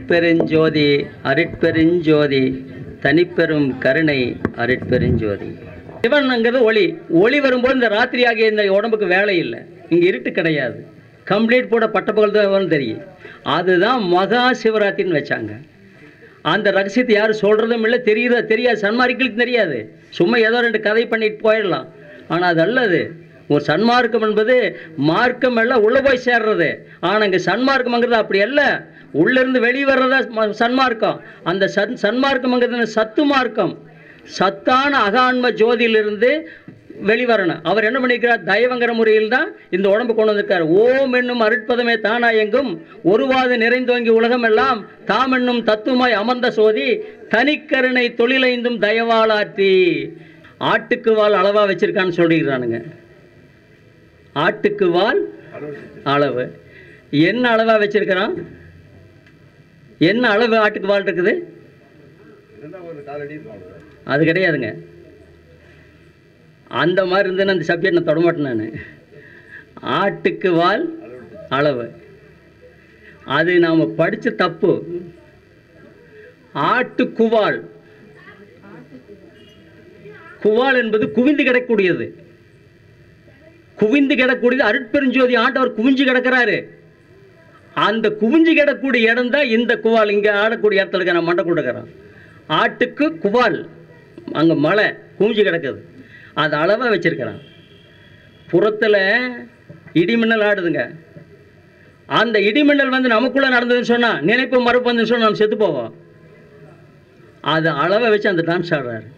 அருட்பெருஞ்சோதி அருட்பெருஞ்சோதி தனிப்பெரும் கருணை அருட்பெருஞ்சோதி. சிவன்ங்கிறது ஒளி. ஒளி வரும்போது இந்த ராத்திரி ஆகிய இந்த உடம்புக்கு வேலை இல்லை, இங்கே இருட்டு கிடையாது, கம்ப்ளீட் போட பட்டப்பகல் தான் தெரியும். அதுதான் மகா சிவராத்திரின்னு வச்சாங்க. அந்த ரகசியத்தை யாரும் சொல்கிறதும் இல்லை, தெரியாது, சன்மார்க்கிகளுக்கு தெரியாது. சும்மா ஏதோ ரெண்டு கதை பண்ணிட்டு போயிடலாம். ஆனால் அது அல்லது. ஒரு சன்மார்க்கம் என்பது மார்க்கம் எல்லாம் உள்ளே போய் சேர்றது. ஆனால் இங்கே சன்மார்க்கம்ங்கிறது அப்படி அல்ல, உள்ளேருந்து வெளியே வர்றதா சன்மார்க்கம். அந்த சன்மார்க்கம்ங்கிறது சத்து மார்க்கம். சத்தான அகான்ம ஜோதியிலிருந்து வெளிவரணும். அவர் என்ன பண்ணிக்கிறார்? தயவங்கிற முறையில் தான் இந்த உடம்பு கொண்டு வந்திருக்கார். ஓம் என்னும் அருட்பதமே தானா எங்கும் ஒருவாது நிறைந்தோங்கி உலகம் எல்லாம் தாம் என்னும் தத்துவமாய் அமர்ந்த சோதி தனிக்கருணை தொழிலைந்தும் தயவாளாற்றி. ஆட்டுக்கு வால் அளவா வச்சிருக்கான்னு சொல்லிக்கிறானுங்க. ஆட்டுக்கு வால் அளவு என்ன அளவா வச்சிருக்கிறான்? என்ன அளவு ஆட்டுக்கு வால் இருக்குது? அது கிடையாதுங்க. அந்த மாதிரி இருந்தேன்னு அந்த சப்ஜெக்ட் நான் தொடமாட்டேன். நான் ஆட்டுக்கு வால் அளவு அது நாம் படித்த தப்பு. ஆட்டுக்குவால், குவால் என்பது குவிந்து கிடக்கூடியது. குவிந்து கிடக்கூடியது அருட்பெருஞ்சோதி ஆண்டவர் குவிஞ்சு கிடக்கிறாரு. அந்த குவிஞ்சு கிடக்கூடிய இடம் தான் இந்த குவால். இங்கே ஆடக்கூடிய இடத்துல இருக்க நான் மண்டை கொடுக்குறேன். ஆட்டுக்கு குவால், அங்கே மலை குவிஞ்சு கிடக்குது, அது அளவாக வச்சிருக்கிறான். புறத்தில் இடிமின்னல் ஆடுதுங்க. அந்த இடிமின்னல் வந்து நமக்குள்ளே நடந்ததுன்னு சொன்னால், நினைப்பு மறுப்பு வந்துன்னு சொன்னால் நம்ம செத்து போவோம். அது அளவை வச்சு அந்த டான்ஸ் ஆடுறாரு.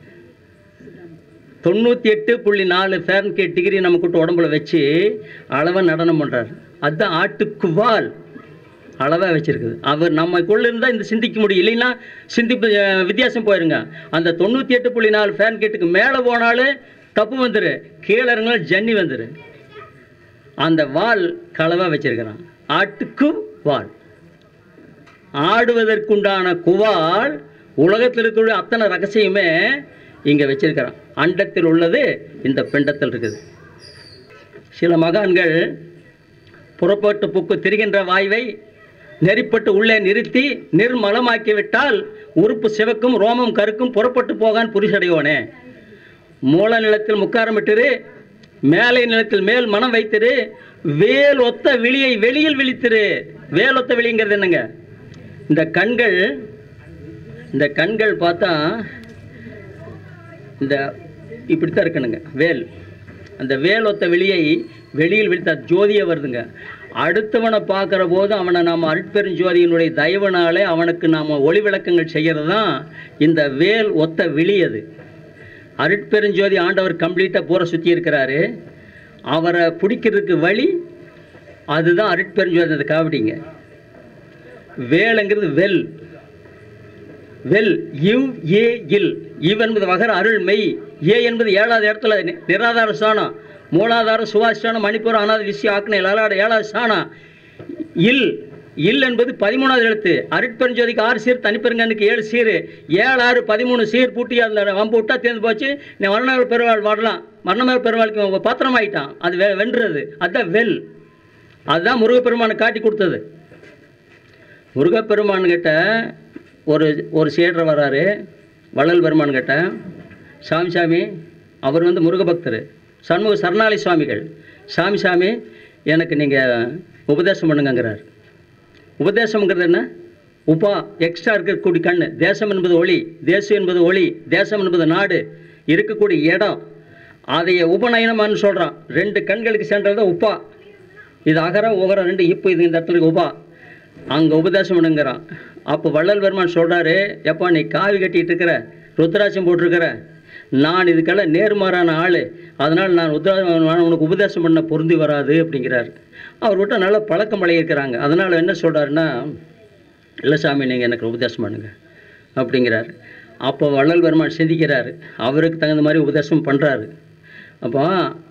98.4 ஃபாரன்ஹீட் டிகிரி நமக்கு உடம்புல வச்சு அளவை நடனம் பண்ணுறாரு. அதுதான் ஆட்டுக்குவால் அளவாக வச்சுருக்குது. அவர் நம்மக்குள்ளே இருந்தால் இந்த சிந்திக்க முடியும், இல்லைன்னா சிந்திப்பு வித்தியாசம் போயிருங்க. அந்த 98.4 ஃபாரன்ஹீட்டுக்கு மேலே போனாலும் தப்பு வந்துரு, கீழே இறங்கினாலும் ஜன்னி வந்துரு. அந்த வால் களவாக வச்சிருக்கிறான். ஆட்டுக்கு வால், ஆடுவதற்குண்டான குவால். உலகத்தில் இருக்கக்கூடிய அத்தனை ரகசியமே இங்கே வச்சிருக்கிறான். அண்டத்தில் உள்ளது இந்த பிண்டத்தில் இருக்குது. சில மகான்கள் புறப்பட்டு புக்கு திரிகின்ற வாய்வை நெறிப்பட்டு உள்ளே நிறுத்தி நிர்மலமாக்கிவிட்டால் உறுப்பு சிவக்கும் ரோமம் கருக்கும் புறப்பட்டு போகான் புரிசடையோனே. மூல நிலத்தில் முக்காரமிட்டிரு, மேலை நிலத்தில் மேல் மனம் வைத்திரு, வேல் ஒத்த விழியை வெளியில் விழித்திரு. வேல் ஒத்த விழிங்கிறது என்னங்க? இந்த கண்கள் பார்த்தா இந்த இப்படித்தான் இருக்கணுங்க வேல். அந்த வேல் ஒத்த விழியை வெளியில் விழித்தா ஜோதியை வருதுங்க. அடுத்தவனை பார்க்குற போது அவனை நாம் அருட்பெருஞ்சோதியினுடைய தயவுனாலே அவனுக்கு நாம் ஒளி விளக்கங்கள் செய்கிறது தான் இந்த வேல் ஒத்த விழி. அது அருட்பெருஞ்சோதி ஆண்டவர் கம்ப்ளீட்டாக பூரா சுற்றி இருக்கிறாரு. அவரை பிடிக்கிறதுக்கு வழி அதுதான் அருட்பெருஞ்சோதி. அந்த காவடிங்க வேலுங்கிறது வெல். இவ் என்பது வகர அருள் மெய். ஏ என்பது 7வது இடத்துல நிராதார ஸ்தானம், மூலாதாரம் சுவாசித்தானம், மணிப்பூர் அனாத விஷயம் ஆக்னை லலாட 7வது ஸ்தானம். இல் என்பது 13வது எழுத்து. அருட்பெருஞ்சோதிக்கு 6 சீர், தனிப்பெருங்கனுக்கு 7 சீர். 7, 6, 13 சீர் பூட்டி அந்த வம்பு விட்டா தேர்ந்து போச்சு. நீ மரணமேல் பெருவாள் வாடலாம், மரணமேல் பெருவாளுக்கு பாத்திரமாயிட்டான். அது வென்றது. அதுதான் வெல். அதுதான் முருகப்பெருமானை காட்டி கொடுத்தது. முருகப்பெருமான்கிட்ட ஒரு சீடர் வராரு. வள்ளல் பெருமான் கிட்ட, சாமி அவர் வந்து முருக பக்தர், சண்முக சரணாலி சுவாமிகள். சாமி எனக்கு நீங்கள் உபதேசம் பண்ணுங்கிறார். உபதேசம்ங்கிறது என்ன? உபா எக்ஸ்ட்ரா இருக்கக்கூடிய கண். தேசம் என்பது ஒளி, தேசம் என்பது ஒளி, தேசம் என்பது நாடு, இருக்கக்கூடிய இடம். அதைய உபநயனமானு சொல்கிறான். 2 கண்களுக்கு சென்றது தான் உப்பா. இது அகரம் உகரம் 2 இப்போ இது இந்த இடத்துல உபா. அங்கே உபதேசம் பண்ணுங்கிறான். அப்போ வள்ளல் பெருமான் சொல்கிறாரு, எப்பா நீ காவி கட்டிகிட்டு இருக்கிற, ருத்ராட்சம் போட்டிருக்கிற, நான் இதுக்கெல்லாம் நேர்மாறான ஆள், அதனால் நான் உனக்கு உபதேசம் பண்ண பொருந்தி வராது அப்படிங்கிறார். அவர்கிட்ட நல்லா பழக்கம் பழகிருக்கிறாங்க. அதனால் என்ன சொல்கிறாருன்னா, இல்லை சாமி நீங்கள் எனக்கு உபதேசம் பண்ணுங்க அப்படிங்கிறார். அப்போ வள்ளல் பெருமான் சிந்திக்கிறார், அவருக்கு தகுந்த மாதிரி உபதேசம் பண்ணுறாரு. அப்போ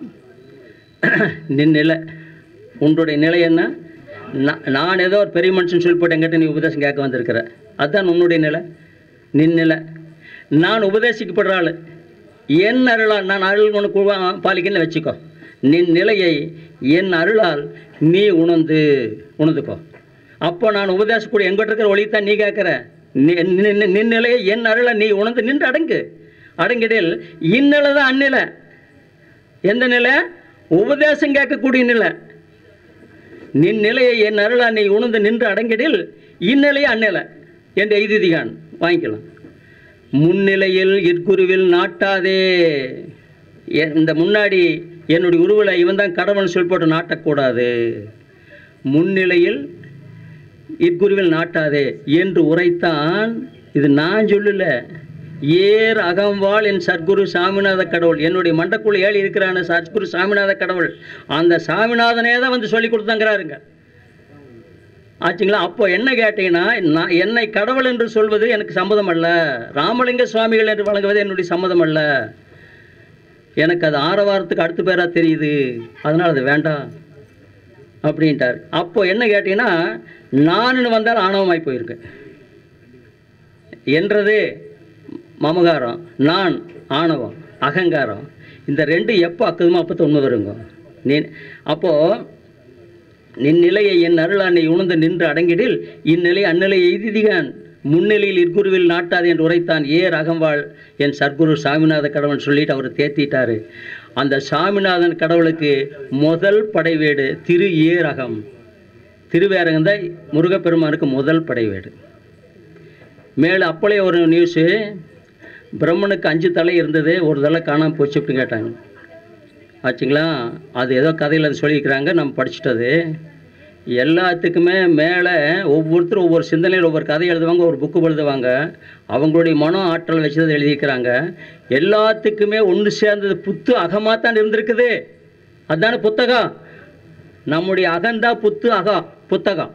நிலை, உன்னுடைய நிலை என்ன? நான் ஏதோ ஒரு பெரிய மனுஷன் சொல்லி போட்டு எங்கிட்ட நீ உபதேசம் கேட்க வந்திருக்கிற, அதுதான் உன்னுடைய நிலை, நிலை. நான் உபதேசிக்கப்படுற ஆள், என் அருளால் நான் அருள் உனக்கு பாலிக்கன்னு வச்சுக்கோ. நின் நிலையை என் அருளால் நீ உணர்ந்துக்கோ. அப்போ நான் உபதேசக்கூடிய எங்கிட்ட இருக்கிற ஒளித்தான் நீ கேட்குற. நின்னிலையை என் அருளை நீ உணர்ந்து நின்று அடங்கு. அடங்கிடில் இந்நிலை தான் அந்நிலை. எந்த நிலை? உபதேசம் கேட்கக்கூடிய நிலை. நின்னிலையை என் அருளா நீ உணர்ந்து நின்று அடங்கிடில் இந்நிலையை அந்நிலை என்று எய்திதிகான் வாங்கிக்கலாம். முன்னிலையில் இற்குருவில் நாட்டாதே. இந்த முன்னாடி என்னுடைய உருவில் இவன் தான் கடவுள்னு சொல்லி போட்டு நாட்டக்கூடாது. முன்னிலையில் இற்குருவில் நாட்டாதே என்று உரைத்தான். இது நான் சொல்லல, ஏர் அகம்வாள் என் சத்குரு சாமிநாத கடவுள், என்னுடைய மண்டக்குள்ள ஏழு இருக்கிறான சத்குரு சாமிநாத கடவுள், அந்த சாமிநாதனே தான் வந்து சொல்லி கொடுத்தாங்கிறாருங்க. ஆச்சுங்களா? அப்போ என்ன கேட்டீங்கன்னா, நான் என்னை கடவுள் என்று சொல்வது எனக்கு சம்மதம் அல்ல, ராமலிங்க சுவாமிகள் என்று வழங்குவது என்னுடைய சம்மதம் அல்ல, எனக்கு அது ஆரவாரத்துக்கு அடுத்த பேராக தெரியுது, அதனால் அது வேண்டாம் அப்படின்ட்டார். அப்போ என்ன கேட்டீங்கன்னா, நான் வந்தால் ஆணவமாய் போயிருக்கு என்றது மமகாரம், நான் ஆணவம் அகங்காரம். இந்த ரெண்டு எப்போ அக்குதுமோ அப்போ உண்மை வருங்க. அப்போது நின்னிலையை என் அருளா நீ உணர்ந்து நின்று அடங்கிடில் இந்நிலை அந்நிலை எய்திதிகான். முன்னிலையில் இற்குருவில் நாட்டாது என்று உரைத்தான். ஏர் அகம்வாள் என் சத்குரு சாமிநாத கடவுள் சொல்லிட்டு அவர் தேத்திட்டாரு. அந்த சாமிநாதன் கடவுளுக்கு முதல் படைவேடு திரு ஏரகம். திருவேரகம் தான் முருகப்பெருமானுக்கு முதல் படைவேடு. மேலும் அப்போலே ஒரு நியூஸு, பிரம்மனுக்கு 5 தலை இருந்தது, ஒரு தலை காணாமல் போச்சு அப்படின்னு கேட்டாங்க. ஆச்சுங்களா? அது ஏதோ கதையில் அது சொல்லியிருக்கிறாங்க, நம்ம படிச்சுட்டது. எல்லாத்துக்குமே மேலே ஒவ்வொருத்தரும் ஒவ்வொரு சிந்தனையில் ஒவ்வொரு கதை எழுதுவாங்க, ஒரு புக்கு எழுதுவாங்க, அவங்களுடைய மன ஆற்றல் வச்சு தான் எழுதியிருக்கிறாங்க. எல்லாத்துக்குமே ஒன்று சேர்ந்தது புத்து அகமாகத்தான் இருந்திருக்குது. அதுதானே புத்தகம். நம்முடைய அகந்தா புத்து அகா புத்தகம்.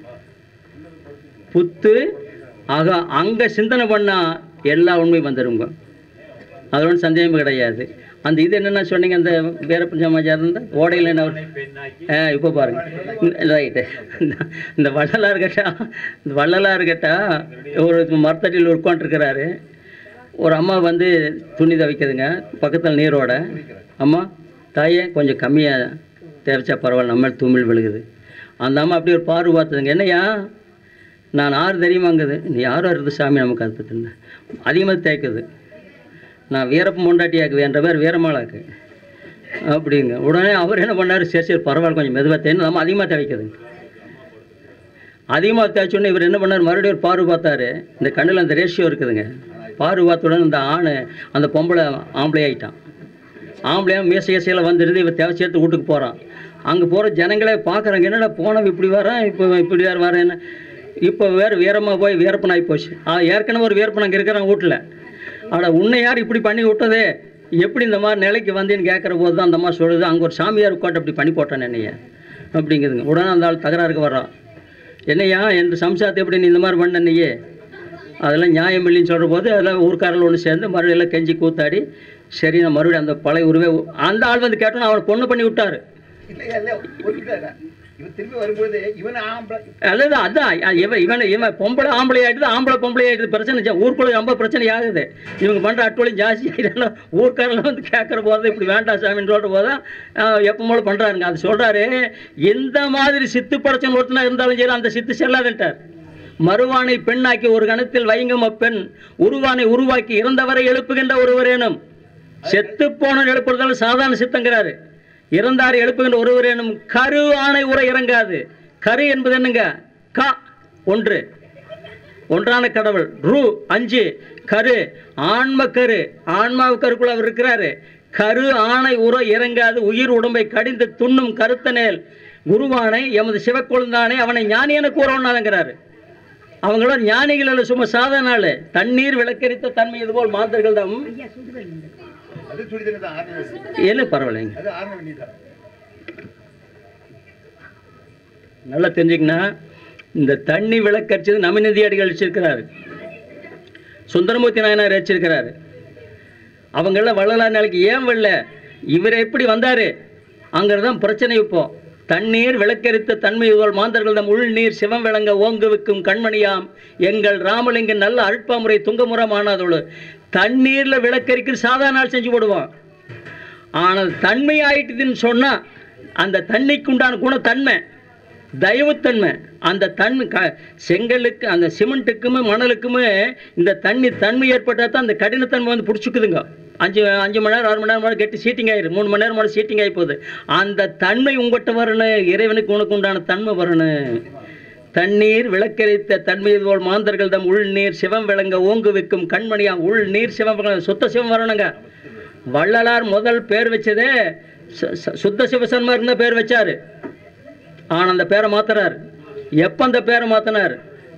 புத்து அகா அங்கே சிந்தனை பண்ணால் எல்லா உண்மையும் வந்துடுங்க. அது ஒன்றும் சந்தேகமே கிடையாது. அந்த இது என்னென்ன சொன்னீங்க, அந்த வீரப்பன் சமாச்சாரம் இருந்தால் ஓடையில் என்ன இப்போ பாருங்கள். ரைட்டு. இந்த வள்ளலார் கேட்டா ஒரு மரத்தடியில் உட்காந்துருக்கிறாரு. ஒரு அம்மா வந்து துணி துவைக்குதுங்க, பக்கத்தில் நீரோட. அம்மா தாயே கொஞ்சம் கம்மியாக தேவைச்சா பரவாயில்ல, நம்ம துமிழ் விழுகுது. அந்த அம்மா அப்படி ஒரு பார்வை பார்த்துதுங்க. என்னையா நான் ஆறு தெரியுமாங்குது. நீ யாரும் இருக்குது சாமி, நமக்கு அது அதிகமாக தேய்க்குது. நான் வீரப்ப மொண்டாட்டியாக்கு என்ற பேர் வீரமாளாக்கு அப்படிங்க. உடனே அவர் என்ன பண்ணார், சரி சரி பரவாயில்ல கொஞ்சம் மெதுவாக தேய்ந்து நம்ம அதிகமாக தேய்க்குதுங்க. அதிகமாக தேய்ச்சோடனே இவர் என்ன பண்ணார், மறுபடியும் ஒரு பார்வை பார்த்தாரு. இந்த கண்ணில் அந்த ரேஷியோ இருக்குதுங்க. பார்வை பார்த்தோடனே இந்த ஆண் அந்த பொம்பளை ஆம்பளை ஆகிட்டான். ஆம்பளையாக மீசையசையில் வந்துருந்து இவர் தேவை சேர்த்து வீட்டுக்கு போகிறான். அங்கே போகிற ஜனங்களே பார்க்குறாங்க, என்னடா போனவன் இப்படி வரான், இப்போ இப்படி வரேன்னு. இப்போ வேறு வீரமாக போய் வீரப்பனாகி போச்சு. ஏற்கனவே ஒரு வீரப்பன் அங்கே இருக்கிறான் வீட்டில். ஆனால் உன்னை யார் இப்படி பண்ணி விட்டதே, எப்படி இந்த மாதிரி நிலைக்கு வந்தேன்னு கேட்குற போது தான் அந்த அம்மா சொல்லுது, அங்கே ஒரு சாமியார் உட்காந்து அப்படி பண்ணி போட்டான் என்னையா அப்படிங்குதுங்க. உடனே அந்த ஆள் தகராறுக்கு வர்றான். என்னையா என்று சம்சாரத்தை எப்படி நீ இந்த மாதிரி பண்ண நீயே, அதெல்லாம் நியாயம் இல்லைன்னு சொல்கிற போது அதெல்லாம் ஊர்க்காரர்கள் ஒன்று சேர்ந்து மறுபடியும் எல்லாம் கெஞ்சி கூத்தாடி, சரி நான் மறுபடியும் அந்த பழைய உருவே அந்த ஆள் வந்து கேட்டோன்னா அவனை பொண்ணு பண்ணி விட்டார். அதுதான் அதான் இவன் பொம்பளை ஆம்பளை ஆகிடுது, ஆம்பளை பொம்பளை ஆகிடுது. பிரச்சனை ஊருக்குள்ள ரொம்ப பிரச்சனை ஆகுது. இவங்க பண்ணுற அட்டோலையும் ஜாஸ்தி ஆகிட்டாலும் ஊர்க்காரெல்லாம் வந்து கேட்குற போது இப்படி வேண்டாம் சாமின்னு சொல்கிற போது எப்போ போல பண்ணுறாருங்க. அது சொல்கிறாரு, எந்த மாதிரி சித்து படைச்சன் ஒருத்தனா இருந்தாலும் சரி அந்த சித்து செல்லாதுன்ட்டார். மறுவானை பெண்ணாக்கி ஒரு கணத்தில் வைங்கம பெண் உருவானை உருவாக்கி இறந்தவரை எழுப்புகின்ற ஒருவரேனும், செத்து போன எழுப்புறதால சாதாரண சித்தங்கிறாரு. இறந்தார் எழுப்புகின்ற ஒருவரேனும் கரு ஆணை உரை இறங்காது. கரு என்பது என்னங்க, கா ஒன்று, ஒன்றான கடவுள். ரூ 5 கரு, ஆன்ம கரு, ஆன்மாவு கருக்குள்ள அவர் இருக்கிறாரு. கரு ஆணை உரை இறங்காது, உயிர் உடம்பை கடிந்து துண்ணும் கருத்தனேல் குருவானை எமது சிவக்கொழுந்தானே அவனை ஞானியன கூறவனாங்கிறாரு. அவங்களோட ஞானிகள் சும்மா சாதாரண ஆளு. தண்ணீர் விளக்கரித்த தன்மை இது போல் மாந்தர்கள் தான் என்ன பரவாயில்லைங்க. நல்லா தெரிஞ்சுக்கன்னா, இந்த தண்ணி விளக்கரிச்சது நமிநதி அடிகள் வச்சிருக்கிறாரு, சுந்தரமூர்த்தி நாயனார் வச்சிருக்கிறாரு. அவங்கெல்லாம் வள்ளலார் நாளைக்கு ஏன் வரல, இவர் எப்படி வந்தார் அங்கிறதான் பிரச்சனை. இப்போ தண்ணீர் விளக்கரித்த தன்மை போல் மாந்தர்கள் தம் உள் நீர் சிவம் விளங்க ஓங்குவிக்கும் கண்மணியாம் எங்கள் ராமலிங்கன் நல்ல அழுப்பாமுறை துங்கமுறமானதோடு. தண்ணீரில் விளக்கரிக்கிற சாதாரண நாள் செஞ்சு போடுவான். ஆனால் தன்மை ஆயிட்டுதுன்னு சொன்னால் அந்த தண்ணிக்கு உண்டான குணத்தன்மை தயவுத்தன்மை. அந்த தன்மை செங்கலுக்கு அந்த சிமெண்ட்டுக்குமே மணலுக்குமே இந்த தன்மை ஏற்பட்டால் தான் அந்த கடினத்தன்மை வந்து பிடிச்சிக்குதுங்க. 5 மணி நேரம் 6 மணி நேரம் கெட்டி சீட்டிங் ஆயிரும், 3 மணி நேரம் சீட்டிங் ஆகி போகுது. அந்த தன்மை உங்கள்கிட்ட வரணும், இறைவனுக்கு உனக்கு உண்டான தன்மை வரணும். தண்ணீர் விளக்கரித்த தன்மை போல் மாந்தர்கள் தம் உள் நீர் சிவம் விளங்க ஓங்கு வைக்கும் கண்மணியா. உள் நீர் சிவம் சுத்த சிவம் வரணுங்க. வள்ளலார் முதல் பேர் வச்சதே சுத்த சிவசன்மார்க்கு தான் பேர் வச்சாரு. ஆனால் அந்த பேரை மாத்துறாரு. எப்போ அந்த பேரை மாத்தினார்?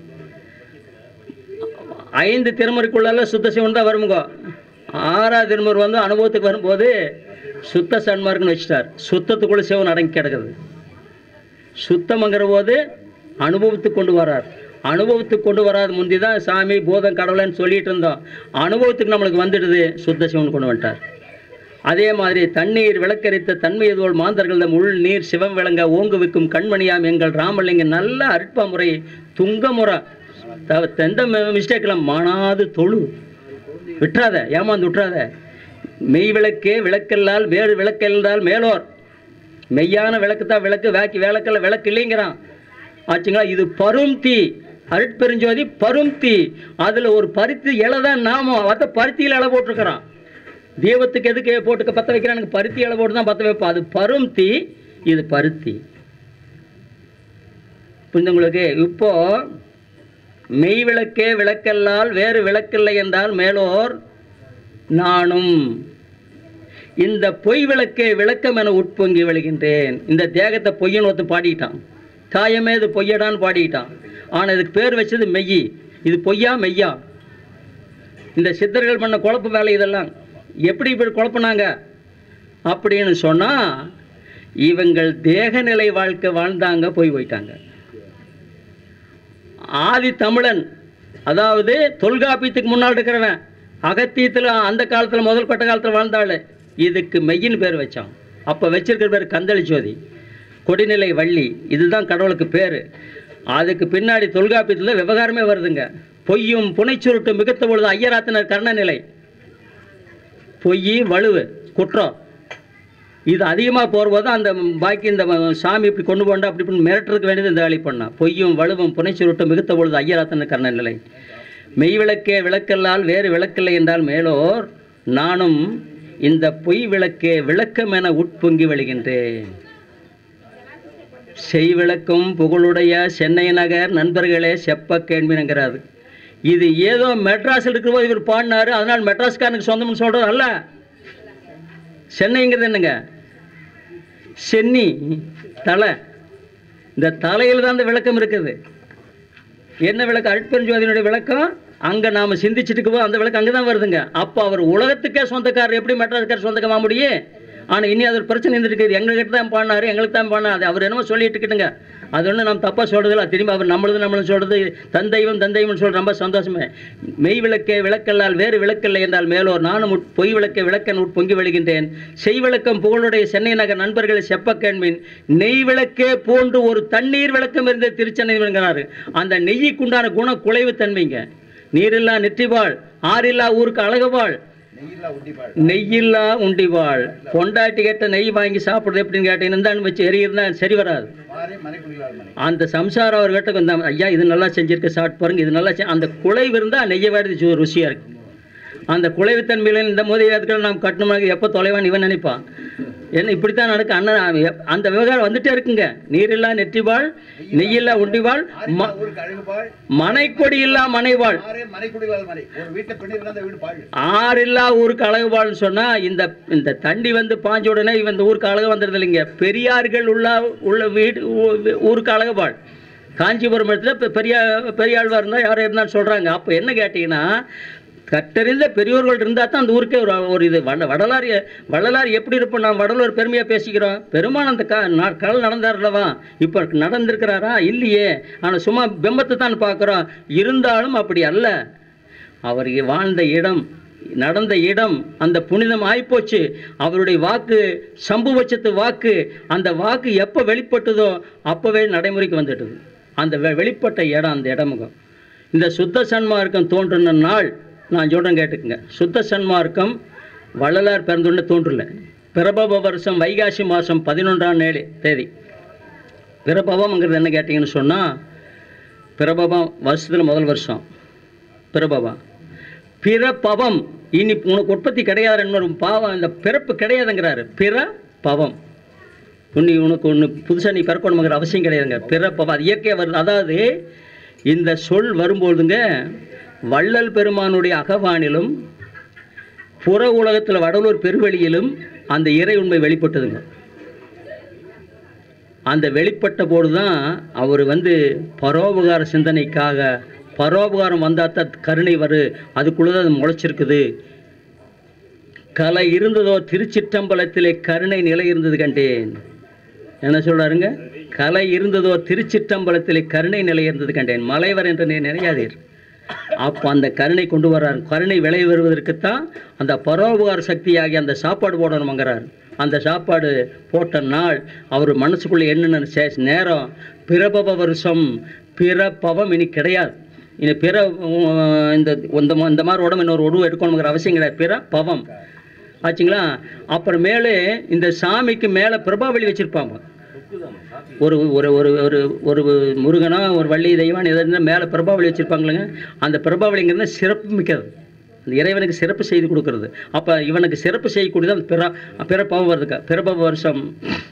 5 திருமுறைக்குள்ள சுத்த சிவன் தான் வருமுங்க. 6ஆவது திருமுறை வந்து அனுபவத்துக்கு வரும்போது சுத்த சன்மார்க்குன்னு வச்சுட்டார். சுத்தத்துக்குள்ள சிவன் அடங்கி கிடக்குது. சுத்தம்ங்கிற போது அனுபவத்துக்கு கொண்டு வரார். அனுபவத்துக்கு கொண்டு வராது முந்தி தான் சாமி போதம் கடவுளைன்னு சொல்லிட்டு இருந்தோம். அனுபவத்துக்கு நம்மளுக்கு வந்துடுது, சுத்த சிவன் கொண்டு வந்துட்டார். அதே மாதிரி தண்ணீர் விளக்கரித்த தன்மையதோல் மாந்தர்கள் தம் உள் நீர் சிவம் விளங்க ஓங்கு வைக்கும் கண்மணியாம் எங்கள் ராமலிங்க. நல்ல அற்ப முறை துங்க முறை. எந்த மிஸ்டேக்கில் மானாது தொழு விட்டுறாத, ஏமாந்து விட்டுறாத. மெய் விளக்கே விளக்கல்லால் வேறு விளக்கெல்லால் மேலோர். மெய்யான விளக்கு தான் விளக்கு, வாக்கி விளக்கல்ல விளக்கு இல்லைங்கிறான் ஆச்சுங்களா. இது பரும் தீ, அருட்பெருஞ்சோதி பரும் தீ. அதில் ஒரு பருத்தி இலை தான் நாமம். அதை பருத்தியில் இலை போட்டிருக்கிறான். தீபத்துக்கு எதுக்கு போட்டு பற்ற வைக்கிறானுக்கு? பருத்தி இலை போட்டு தான் பற்ற வைப்போம். அது பரும் தீ, இது பருத்தி. புரிந்தவங்களுக்கு? இப்போ மெய் விளக்கே விளக்கல்லால் வேறு விளக்கில்லை என்றால் மேலோர் நானும் இந்த பொய் விளக்கே விளக்கம் என உட்பொங்கி விழுகின்றேன். இந்த தேகத்தை பொய்யன்னு ஒருத்தன் பாடிக்கிட்டான். காயமே இது பொய்யடான்னு பாடிக்கிட்டான். ஆனால் இதுக்கு பேர் வச்சது மெய்யி. இது பொய்யா மெய்யா? இந்த சித்தர்கள் பண்ண குழப்ப வேலை இதெல்லாம். எப்படி இப்படி குழப்பினாங்க அப்படின்னு சொன்னால், இவங்கள் தேகநிலை வாழ்க்கை வாழ்ந்தாங்க, போய் போயிட்டாங்க. ஆதி தமிழன், அதாவது தொல்காப்பியத்துக்கு முன்னால் இருக்கிறவன், அகத்தியத்தில் அந்த காலத்தில் முதல் கட்ட காலத்தில் வாழ்ந்தாள். இதுக்கு மெய்யின்னு பேர் வச்சான். அப்போ வச்சிருக்கிற பேர் கந்தளி ஜோதி, கொடிநிலை வள்ளி. இதுதான் கடவுளுக்கு பேர். அதுக்கு பின்னாடி தொல்காப்பியத்தில் விவகாரமே வருதுங்க. பொய்யும் புனைச்சுருட்டும் மிகுத்த பொழுது ஐயராத்தினர் கர்ணநிலை. பொய் வலுவு குற்றம் இது அதிகமாக போகும்போது அந்த பாக்கி இந்த சாமி இப்படி கொண்டு போண்டா அப்படி இப்படி மிரட்டுறதுக்கு வேண்டியது இந்த வேலை பண்ணால். பொய்யும் வலுவும் புனைச்சுருட்டும் மிகுத்த பொழுது ஐயராத்தினர் கர்ணநிலை. மெய் விளக்கே விளக்கல்லால் வேறு விளக்கில்லை என்றால் மேலோர் நானும் இந்த பொய் விளக்கே விளக்கம் என உட்பொங்கி விழுகின்றேன். செய்விளக்கும் புகழுடைய சென்னை நகர் நண்பர்களே செப்ப கேள்விங்கிறாரு. இது ஏதோ மெட்ராஸில் இருக்கிறபோது இவர் பாடினார், அதனால் மெட்ராஸ்காரனுக்கு சொந்தம்னு சொல்கிறது அல்ல. சென்னைங்கிறது என்னங்க? சென்னி தலை. இந்த தலையில் தான் அந்த விளக்கம் இருக்குது. என்ன விளக்கம்? அருட்பெருஞ்சோதியினுடைய விளக்கம். அங்கே நாம் சிந்திச்சுட்டு இருக்கும்போது அந்த விளக்கம் அங்கே தான் வருதுங்க. அப்போ அவர் உலகத்துக்கே சொந்தக்காரர், எப்படி மெட்ராஸ்காரர் சொந்தக்கமாக முடியும்? ஆனால் இனி அது ஒரு பிரச்சனை இருந்துருக்கு. எங்கள்கிட்ட தான் பாடினார், எங்களுக்கு தான் பாடினார். அது அவர் என்னமோ சொல்லிட்டு இருக்கட்டுங்க. அது ஒன்றும் நம்ம தப்பாக சொல்கிறதில்ல. திரும்பி அவர் நம்மளும் சொல்கிறது தந்தைவம்னு சொல்கிற ரொம்ப சந்தோஷமே. மெய் விளக்கே விளக்கல்லால் வேறு விளக்கில்லை என்றால் மேலோர் நானும் பொய் விளக்கே விளக்கன் பொங்கி விழுகின்றேன். செய் விளக்கம் புகழுடைய சென்னை நகர் நண்பர்களை செப்ப கேள்வின் நெய் விளக்கே போன்று ஒரு தண்ணீர் விளக்கம் இருந்த திருச்சென்னை என்கிறாரு. அந்த நெய்யுக்குண்டான குண குலைவு தன்மைங்க. நீரில்லா நெற்றிவாள், ஆறில்லா ஊருக்கு அழகுவாள், நெய்யில்லா உண்டிவாள். பொண்டாட்டி கேட்ட நெய் வாங்கி சாப்பிட்றது எப்படின்னு கேட்டீங்கன்னா வச்சு எரியிருந்தா சரி வராது. அந்த சம்சாரம் அவர் கேட்ட ஐயா இது நல்லா செஞ்சிருக்க சாப்பிட்டு பாருங்க, இது நல்லா அந்த குலைவு இருந்தால் நெய்யை வேறு ருசியாக இருக்கு. அந்த குலைவுத்தன்மையில் இந்த மோதியத்துக்கள் நாம் கட்டணுமாக எப்போ தொலைவான் இவன் நினைப்பான். என்ன இப்படித்தான் நடக்கு அண்ணன். அந்த விவகாரம் வந்துட்டே இருக்குங்க. நீரில்லா நெற்றிவாள், நெய்யில்லா உண்டிவாள், மனைக்கொடி இல்லா மனைவாள், ஆறில்லா ஊருக்கு அழகுவாள்னு சொன்னா இந்த தண்டி வந்து பாஞ்ச உடனே இந்த ஊருக்கு அழகு வந்துடுது இல்லைங்க. பெரியார்கள் உள்ள வீடு ஊருக்கு அழகுவாள். காஞ்சிபுரம் இடத்துல பெரியாழ்வார் இருந்தால் யாரும் இருந்தாலும் சொல்றாங்க. அப்போ என்ன கேட்டீங்கன்னா, கட்டறிந்த பெரியோர்கள் இருந்தால் தான் அந்த ஊருக்கே ஒரு இது. வள்ளலார் எப்படி இருப்போம்? நாம் வடலூர் பெருமையாக பேசிக்கிறோம். பெருமான் அந்த கடல் நடந்தார்லவா, இப்போ நடந்திருக்கிறாரா? இல்லையே. ஆனால் சும்மா பிம்பத்தை தான் பார்க்குறோம். இருந்தாலும் அப்படி அல்ல. அவர் வாழ்ந்த இடம், நடந்த இடம் அந்த புனிதம் ஆகிப்போச்சு. அவருடைய வாக்கு சம்புவச்சத்து வாக்கு. அந்த வாக்கு எப்போ வெளிப்பட்டதோ அப்போவே நடைமுறைக்கு வந்துட்டது. அந்த வெளிப்பட்ட இடம், அந்த இடமுகம். இந்த சுத்த சன்மார்க்கம் தோன்றின நாள் நான் சொல்கிறேன் கேட்டுக்குங்க. சுத்த சன்மார்க்கம் வள்ளலார் பிறந்தோன்னு தோன்றல. பிரபவ வருஷம் வைகாசி மாதம் 11ஆம் தேதி பிரபவம்ங்கிறது என்ன கேட்டிங்கன்னு சொன்னால், பிரபவம் வருஷத்தில் முதல் வருஷம் பிரபவம். பிரபவம் இனி உனக்கு உற்பத்தி கிடையாது, இன்னொரு பாவம் இந்த பிறப்பு கிடையாதுங்கிறாரு. பிரபவம் உனக்கு ஒன்று புதுசாக நீ பிறக்கணுங்கிற அவசியம் கிடையாதுங்க. பிறப்பவம் அது இயற்கையாக வருது. அதாவது இந்த சொல் வரும்போதுங்க வள்ளல் பெருமானுடைய அகவானிலும் புற உலகத்தில் வடலூர் பெருவெளியிலும் அந்த இறை உண்மை வெளிப்பட்டதுங்க. அந்த வெளிப்பட்ட போது தான் அவர் பரோபகார சிந்தனைக்காக, பரோபகாரம் வந்தால் தான் கருணை அதுக்குள்ளே அது முளைச்சிருக்குது. கலை இருந்ததோ திருச்சிற்றம்பலத்திலே கருணை நிலை இருந்தது கண்டேன். என்ன சொல்கிறாருங்க? கலை இருந்ததோ திருச்சிற்றம்பலத்திலே கருணை நிலை இருந்தது கண்டேன். மலைவர் என்று நினையாதீர். அப்போ அந்த கருணை கொண்டு வர்றார். கருணை விளை வருவதற்குத்தான் அந்த பரோபகார சக்தியாகி அந்த சாப்பாடு போடணுங்கிறார். அந்த சாப்பாடு போட்ட நாள் அவர் மனசுக்குள்ளே என்னென்ன நேரம் பிரபவ வருஷம். பிறப்பவம் இனி கிடையாது. இனி இந்த மாதிரி உடம்பு இன்னொரு உருவம் எடுக்கணுங்கிற அவசியம் கிடையாது. பிறப்பவம் ஆச்சுங்களா? அப்புறமேலே இந்த சாமிக்கு மேலே பிரபாவளி வச்சுருப்பாங்க. ஒரு ஒரு ஒரு ஒரு ஒரு முருகனா ஒரு வள்ளி தெய்வான் எதாவது மேலே பிரபாவளி வச்சுருப்பாங்களேங்க. அந்த பிரபாவளிங்கிறது சிறப்பு மிக்கது. அந்த இறைவனுக்கு சிறப்பு செய்து கொடுக்கறது. அப்போ இவனுக்கு சிறப்பு செய்யக்கூடியது அந்த பிறப்பவம் வருதுக்கா. பிறப்பவ வருஷம்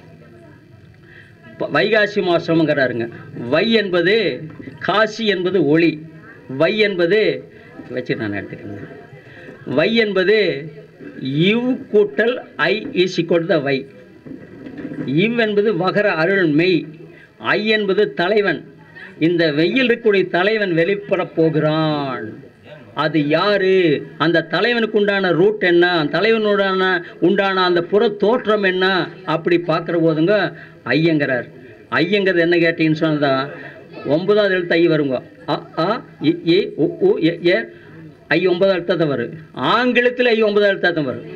வைகாசி மாதம்ங்கிறாருங்க. வை என்பது காசி என்பது ஒளி. வை என்பது வச்சு நான் எடுத்துக்கிறேன். வை என்பது இவ் கூட்டல் ஐ இஸ் ஈக்குவல் த வை. இவ் என்பது வகர அருள் மெய். ஐ என்பது தலைவன். இந்த வெயில் இருக்கக்கூடிய தலைவன் வெளிப்பட போகிறான். அது யாரு? அந்த தலைவனுக்கு உண்டான ரூட் என்ன? அந்த தலைவனுடான உண்டான அந்த புற தோற்றம் என்ன? அப்படி பார்க்குற போதுங்க ஐயங்கிறார். ஐயங்கிறது என்ன கேட்டீங்கன்னு சொன்னதான் 9வது எழுத்து ஐ வருங்க. அ ஆ இ ஏ உ உ எ ஏ ஐ 9வது எழுத்தான் வரும். ஆங்கிலத்தில் ஐ 9வது எழுத்தான் வரும்.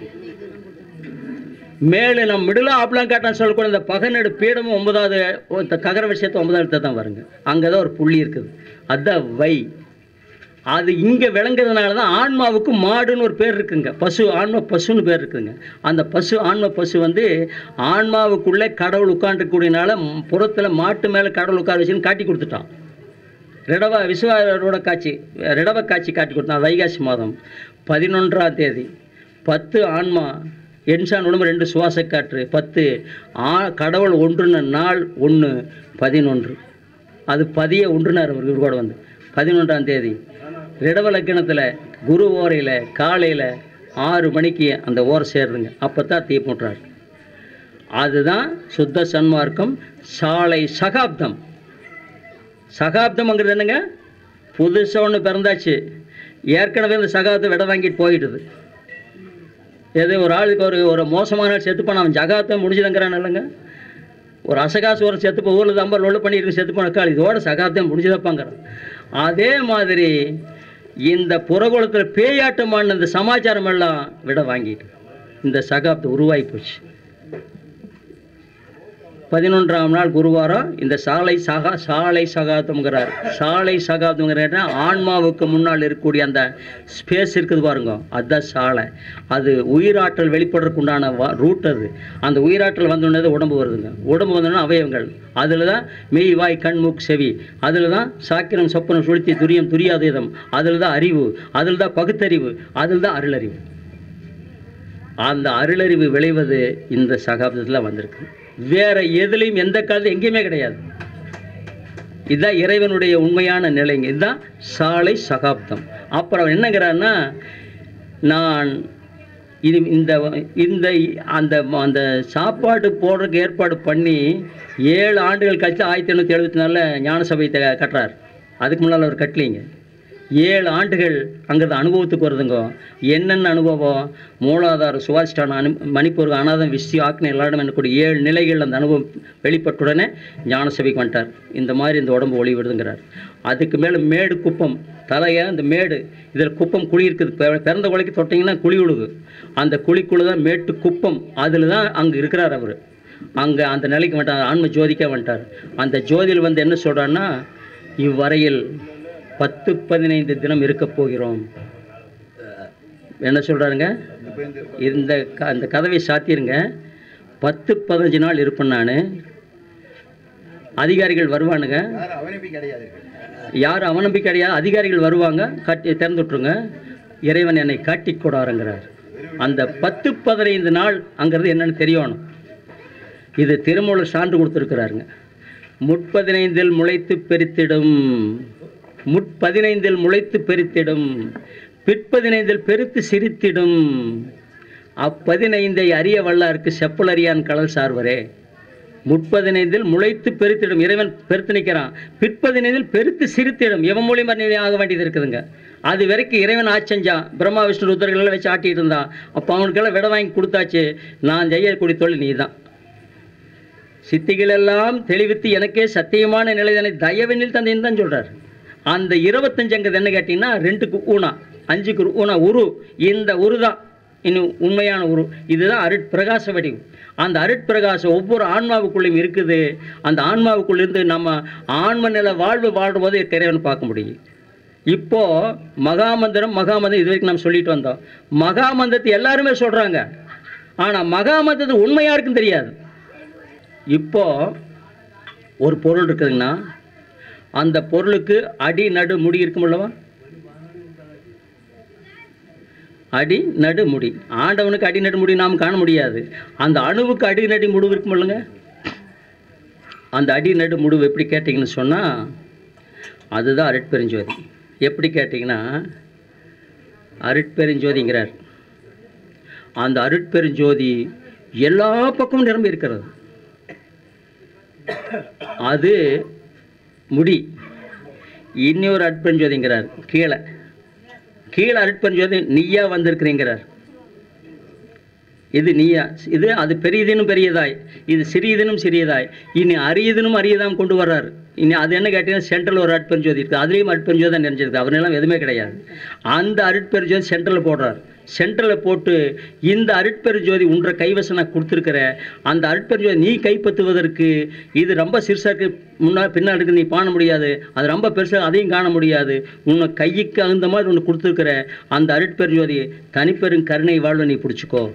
மேலே நம்ம மிடிலாக ஆப்லாம் காட்டான்னு சொல்லக்கூட இந்த பகநடு பீடமும் 9வது ககர விஷயத்தை 9வது எழுத்தான் தான் வருங்க. அங்கே தான் ஒரு புள்ளி இருக்குது. அதுதான் வை. அது இங்கே விளங்குறதுனால தான் ஆன்மாவுக்கு மாடுன்னு ஒரு பேர் இருக்குங்க. பசு, ஆன்ம பசுன்னு பேர் இருக்குதுங்க. அந்த பசு, ஆன்ம பசு ஆன்மாவுக்குள்ளே கடவுள் உட்காந்துக்கூடியனால புறத்தில் மாட்டு மேலே கடவுள் உட்கார வச்சுன்னு காட்டி கொடுத்துட்டான். விஸ்வாரோட காட்சி, ரிடவ காட்சி காட்டி கொடுத்தான். வைகாசி மாதம் 11ஆம் தேதி 10 ஆன்மா என்சான் உடம்பு 2 சுவாச காற்று 10 கடவுள் ஒன்றுன நாள் 1/11. அது 11 இவர் கூட 11ஆம் தேதி ரிடவ லக்கணத்தில் குரு ஓரையில் காலையில் 6 மணிக்கு அந்த ஓரை சேருதுங்க. அப்போ தான் தீ மூட்டுறார். அதுதான் சுத்த சன்மார்க்கம். சாலை சகாப்தம். சகாப்தம்ங்கிறது என்னங்க? புதுசாக ஒன்று பிறந்தாச்சு, ஏற்கனவே இந்த சகாப்தம் விட வாங்கிட்டு போயிட்டுது. எது ஒரு ஆளுக்கு ஒரு மோசமான நாள் செத்துப்பான், அவன் ஜகாப்தம் முடிஞ்சுதங்கிறான் இல்லைங்க. ஒரு அசகாசு ஒரு செத்துப்போ ஊரில் தான் லொல்லு பண்ணியிருக்கு செத்துப்பான், இதோட சகாப்தம் முடிஞ்சுதப்பாங்கிறான். அதே மாதிரி இந்த புறகுலத்தில் பேயாட்டமான இந்த சமாச்சாரம் எல்லாம் விட வாங்கிட்டு இந்த சகாப்தம் உருவாகி போச்சு. 11ஆம் நாள் குருவாரம் இந்த சாலை சகாப்தம்ங்கிறார். சாலை சகாப்தம்ங்கிற ஆன்மாவுக்கு முன்னால் இருக்கக்கூடிய அந்த ஸ்பேஸ் இருக்குது பாருங்க, அதுதான் சாலை. அது உயிராற்றல் வெளிப்படுறதுக்கு உண்டான ரூட். அது அந்த உயிராற்றல் வந்தோடனே உடம்பு வருதுங்க. உடம்பு வந்தோடனே அவயவங்கள். அதில் தான் மெய், வாய், கண், மூக்கு, செவி. அதில் தான் சாக்கிரம், சொப்பனம், சுளுத்தி, துரியம், துரியாதீதம். அதில் தான் அறிவு. அதில் தான் பகுத்தறிவு. அதில் தான் அருளறிவு. அந்த அருளறிவு விளைவது இந்த சகாப்தத்தில் வந்திருக்கு. வேற எதுலையும் எந்த காலத்தில் எங்கேயுமே கிடையாது. இதுதான் இறைவனுடைய உண்மையான நிலைங்க. இதுதான் சாலை சகாப்தம். அப்புறம் என்னங்கிறான்னா, நான் இது இந்த அந்த அந்த சாப்பாடு போடுறதுக்கு ஏற்பாடு பண்ணி 7 ஆண்டுகள் கழிச்சு 1874 ஞான சபை கட்டுறார். அதுக்கு முன்னால் அவர் கட்டலிங்க. 7 ஆண்டுகள் அங்கிருந்து அனுபவத்துக்கு வருதுங்க. என்னென்ன அனுபவம்? மூலாதார சுவாதிஷ்டான மணிப்பூருக்கு அனாதம் விஸ்தி ஆக்னி எல்லாரும் எனக்கூடிய 7 நிலைகள் அந்த அனுபவம் வெளிப்பட்டுடனே ஞான சபைக்கு வந்துட்டார். இந்த மாதிரி இந்த உடம்பு ஒளி விடுதுங்கிறார். அதுக்கு மேலே மேடு குப்பம் தலையை அந்த மேடு இதில் குப்பம் குழி இருக்குது. பிறந்த குழிக்கு தொட்டிங்கன்னா குழி விழுது. அந்த குழிக்குள்ளே தான் மேட்டு குப்பம். அதில் தான் அங்கே இருக்கிறார் அவர். அங்கே அந்த நிலைக்கு வந்துட்டார். ஆன்ம ஜோதிக்காக வந்துட்டார். அந்த ஜோதியில் என்ன சொல்கிறான்னா, இவ்வரையில் 10-15 தினம் இருக்க போகிறோம். என்ன சொல்கிறாருங்க? அந்த கதவை சாத்திருங்க. 10-15 நாள் இருப்பேன் நான். அதிகாரிகள் வருவானுங்க, யாரும் அவநம்பிக்கை கிடையாது, அதிகாரிகள் வருவாங்க, கட்டி திறந்து விட்டுருங்க, இறைவன் என்னை காட்டி கொடாருங்கிறார். அந்த 10-15 நாள் அங்கிறது என்னன்னு தெரியணும். இது திருமூலர் சான்று கொடுத்துருக்கிறாருங்க. முட்15 முளைத்து பெருத்திடும், முட்15 முளைத்து பெருத்திடும், பிற்15 பெருத்து சிரித்திடும், அப்15 அறிய வல்லாருக்கு செப்பலறியான் கடல் சார்வரே. முட்15 முளைத்து பெருத்திடும், இறைவன் பெருத்து நிற்கிறான். பிற்15 பெருத்து சிரித்திடும், எவன் மூலியமா ஆக வேண்டியது இருக்குதுங்க. அது வரைக்கும் இறைவன் ஆச்செஞ்சான், பிரம்மா விஷ்ணு ருத்ரர்களெல்லாம் வச்சு ஆட்டிகிட்டு இருந்தான். அப்போ அவனுக்கெல்லாம் விட வாங்கி கொடுத்தாச்சு. நான் செய்யக்கூடிய தொழில் நீ தான். சித்திகளெல்லாம் தெளிவித்து எனக்கே சத்தியமான நிலைதனை தயவெனில் தந்தைன்னு தான் சொல்கிறார். அந்த 25 என்ன கேட்டிங்கன்னா 2க்கு ஊனா 5க்கு ஊனா உரு. இந்த உரு தான் இன்னும் உண்மையான உரு. இதுதான் அருட்பிரகாச வடிவு. அந்த அருட்பிரகாசம் ஒவ்வொரு ஆன்மாவுக்குள்ளேயும் இருக்குது. அந்த ஆன்மாவுக்குள்ளேருந்து நம்ம ஆன்ம நிலை வாழ்வு வாழ்ம்போது இறைவன் பார்க்க முடியும். இப்போது மகாமந்திரம் இது வரைக்கும் நம்ம சொல்லிட்டு வந்தோம். மகாமந்திரத்தை எல்லாருமே சொல்கிறாங்க, ஆனால் மகாமந்திரத்து உண்மை யாருக்கும் தெரியாது. இப்போது ஒரு பொருள் இருக்குதுங்கன்னா அந்த பொருளுக்கு அடி நடு முடி இருக்குமில்லவா? அடி நடு முடி. ஆண்டவனுக்கு அடி நடு முடி நாம் காண முடியாது. அந்த அணுவுக்கு அடி நடு முடிவு இருக்குமில்லைங்க? அந்த அடி நடு முடிவு எப்படி கேட்டிங்கன்னு சொன்னால் அதுதான் அருட்பெருஞ்சோதி. எப்படி கேட்டிங்கன்னா அருட்பெருஞ்சோதிங்கிறார். அந்த அருட்பெருஞ்சோதி எல்லா பக்கமும் நிரம்பி இருக்கிறது. அது முடி. இன்னொரு அருட்பெருஞ்சோதிங்கிறார் கீழே. கீழே அருட்பெருஞ்சோதி நீயா வந்திருக்கிறீங்கிறார். இது நீயா, இது அது பெரியதினும் பெரியதாய், இது சிறியதினும் சிறியதாய், இனி அரியதினும் அரியதாம் கொண்டு வர்றார். இனி அது என்ன கேட்டீங்கன்னா சென்ட்ரல் ஒரு அருட்பெருஞ்சோதி இருக்குது. அதுலேயும் அருட்பெருஞ்சோதி தான் நிறைஞ்சிருக்கு. அவனெல்லாம் எதுவுமே கிடையாது. அந்த அருட்பெருஞ்சோதி சென்ட்ரலில் போடுறார். சென்ட்ரலில் போட்டு இந்த அருட்பெருஞ்சோதி உன்ற கைவசம் நான் கொடுத்துருக்கிற அந்த அருட்பெருஞ்சோதி நீ கைப்பற்றுவதற்கு இது ரொம்ப சிறுசாக்கு முன்னால் பின்னால் இருக்குது, நீ காண முடியாது. அது ரொம்ப பெருசாக, அதையும் காண முடியாது. உன்னை கைக்கு அந்த மாதிரி ஒன்று கொடுத்துருக்கிற அந்த அருட்பெருஞ்சோதி தனிப்பெரும் கருணை வாழ்வை நீ பிடிச்சிக்கோ.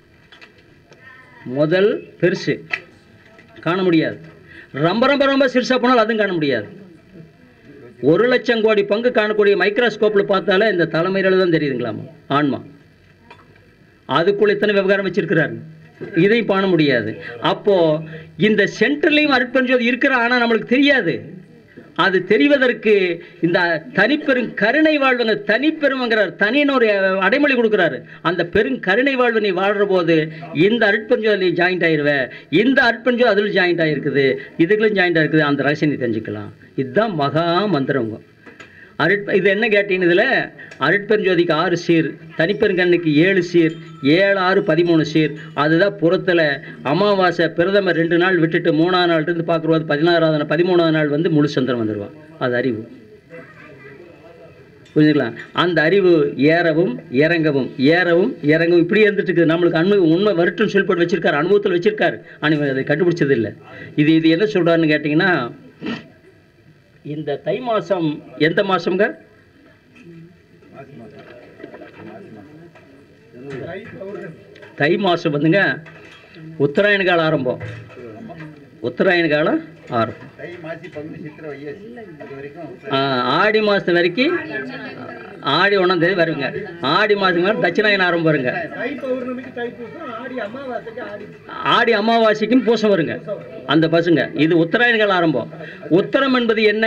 முதல் பெருசு காண முடியாது. ரொம்ப ரொம்ப ரொம்ப சிறுசாக போனால் அதுவும் காண முடியாது. 1,00,000 கோடி பங்கு காணக்கூடிய மைக்ரோஸ்கோப்பில் பார்த்தாலே இந்த தலைமையில தான் தெரியுதுங்களாமா ஆன்மா. அதுக்குள்ள இத்தனை விவகாரம் வச்சிருக்கிறாரு. இதையும் காண முடியாது. அப்போது இந்த சென்டர்லேயும் அருட்பெருஞ்சோதி இருக்கிற, ஆனால் நம்மளுக்கு தெரியாது. அது தெரிவதற்கு இந்த தனிப்பெரும் கருணை வாழ்வுங்க, தனிப்பெருமங்கிறார். தனின்னு ஒரு அடைமொழி கொடுக்குறாரு. அந்த பெரும் கருணை வாழ்வு நீ வாழ்கிற போது இந்த அருட்பெருஞ்சோதி நீ ஜாயிண்ட் ஆயிடுவேன். இந்த அருட்பெருஞ்சோதி அதில் ஜாயிண்ட் ஆகிருக்குது, இதுக்குள்ளும் ஜாயிண்ட் ஆகிருக்குது. அந்த ரகசியம் நீ தெரிஞ்சுக்கலாம். இதுதான் மகா மந்திரங்க. இது என்ன கேட்டீங்கன்னு, இதில் அருட்பெருஞ்சோதிக்கு 6 சீர், தனிப்பெருங்கண்ணுக்கு 7 சீர், 7 6 13 சீர். அதுதான் புறத்தில் அமாவாசை பிரதமர் 2 நாள் விட்டுட்டு 3ஆம் நாள் இருந்து பார்க்குறது 16ஆவது 13ஆவது நாள் வந்து முழு சந்திரன் வந்துடுவான். அது அறிவு. புரிஞ்சுக்கலாம்? அந்த அறிவு ஏறவும் இறங்கவும் ஏறவும் இறங்கவும் இப்படி இருந்துட்டு இருக்குது. நம்மளுக்கு உண்மை வருட்டுன்னு சொல்லி வச்சிருக்காரு, அனுபவத்தில் வச்சிருக்காரு. ஆனால் அதை கண்டுபிடிச்சது இல்லை. இது என்ன சொல்கிறாருன்னு கேட்டிங்கன்னா, இந்த தை மாதம் எந்த மாதம்ங்க? தை மாதம் வந்துங்க உத்தராயண காலம் ஆரம்பம். உத்தராயண காலம் ஆரம்பம். ஆடி மாதம் வரைக்கும், ஆடி 1ஆம் தேதி வருங்க. ஆடி மாதம் மேலே தட்சிணாயன ஆரம்பம் வருங்க. ஆடி அமாவாசைக்கும் பூசம் வருங்க அந்த பசுங்க. இது உத்தராயண காலம் ஆரம்பம். உத்தரம் என்பது என்ன?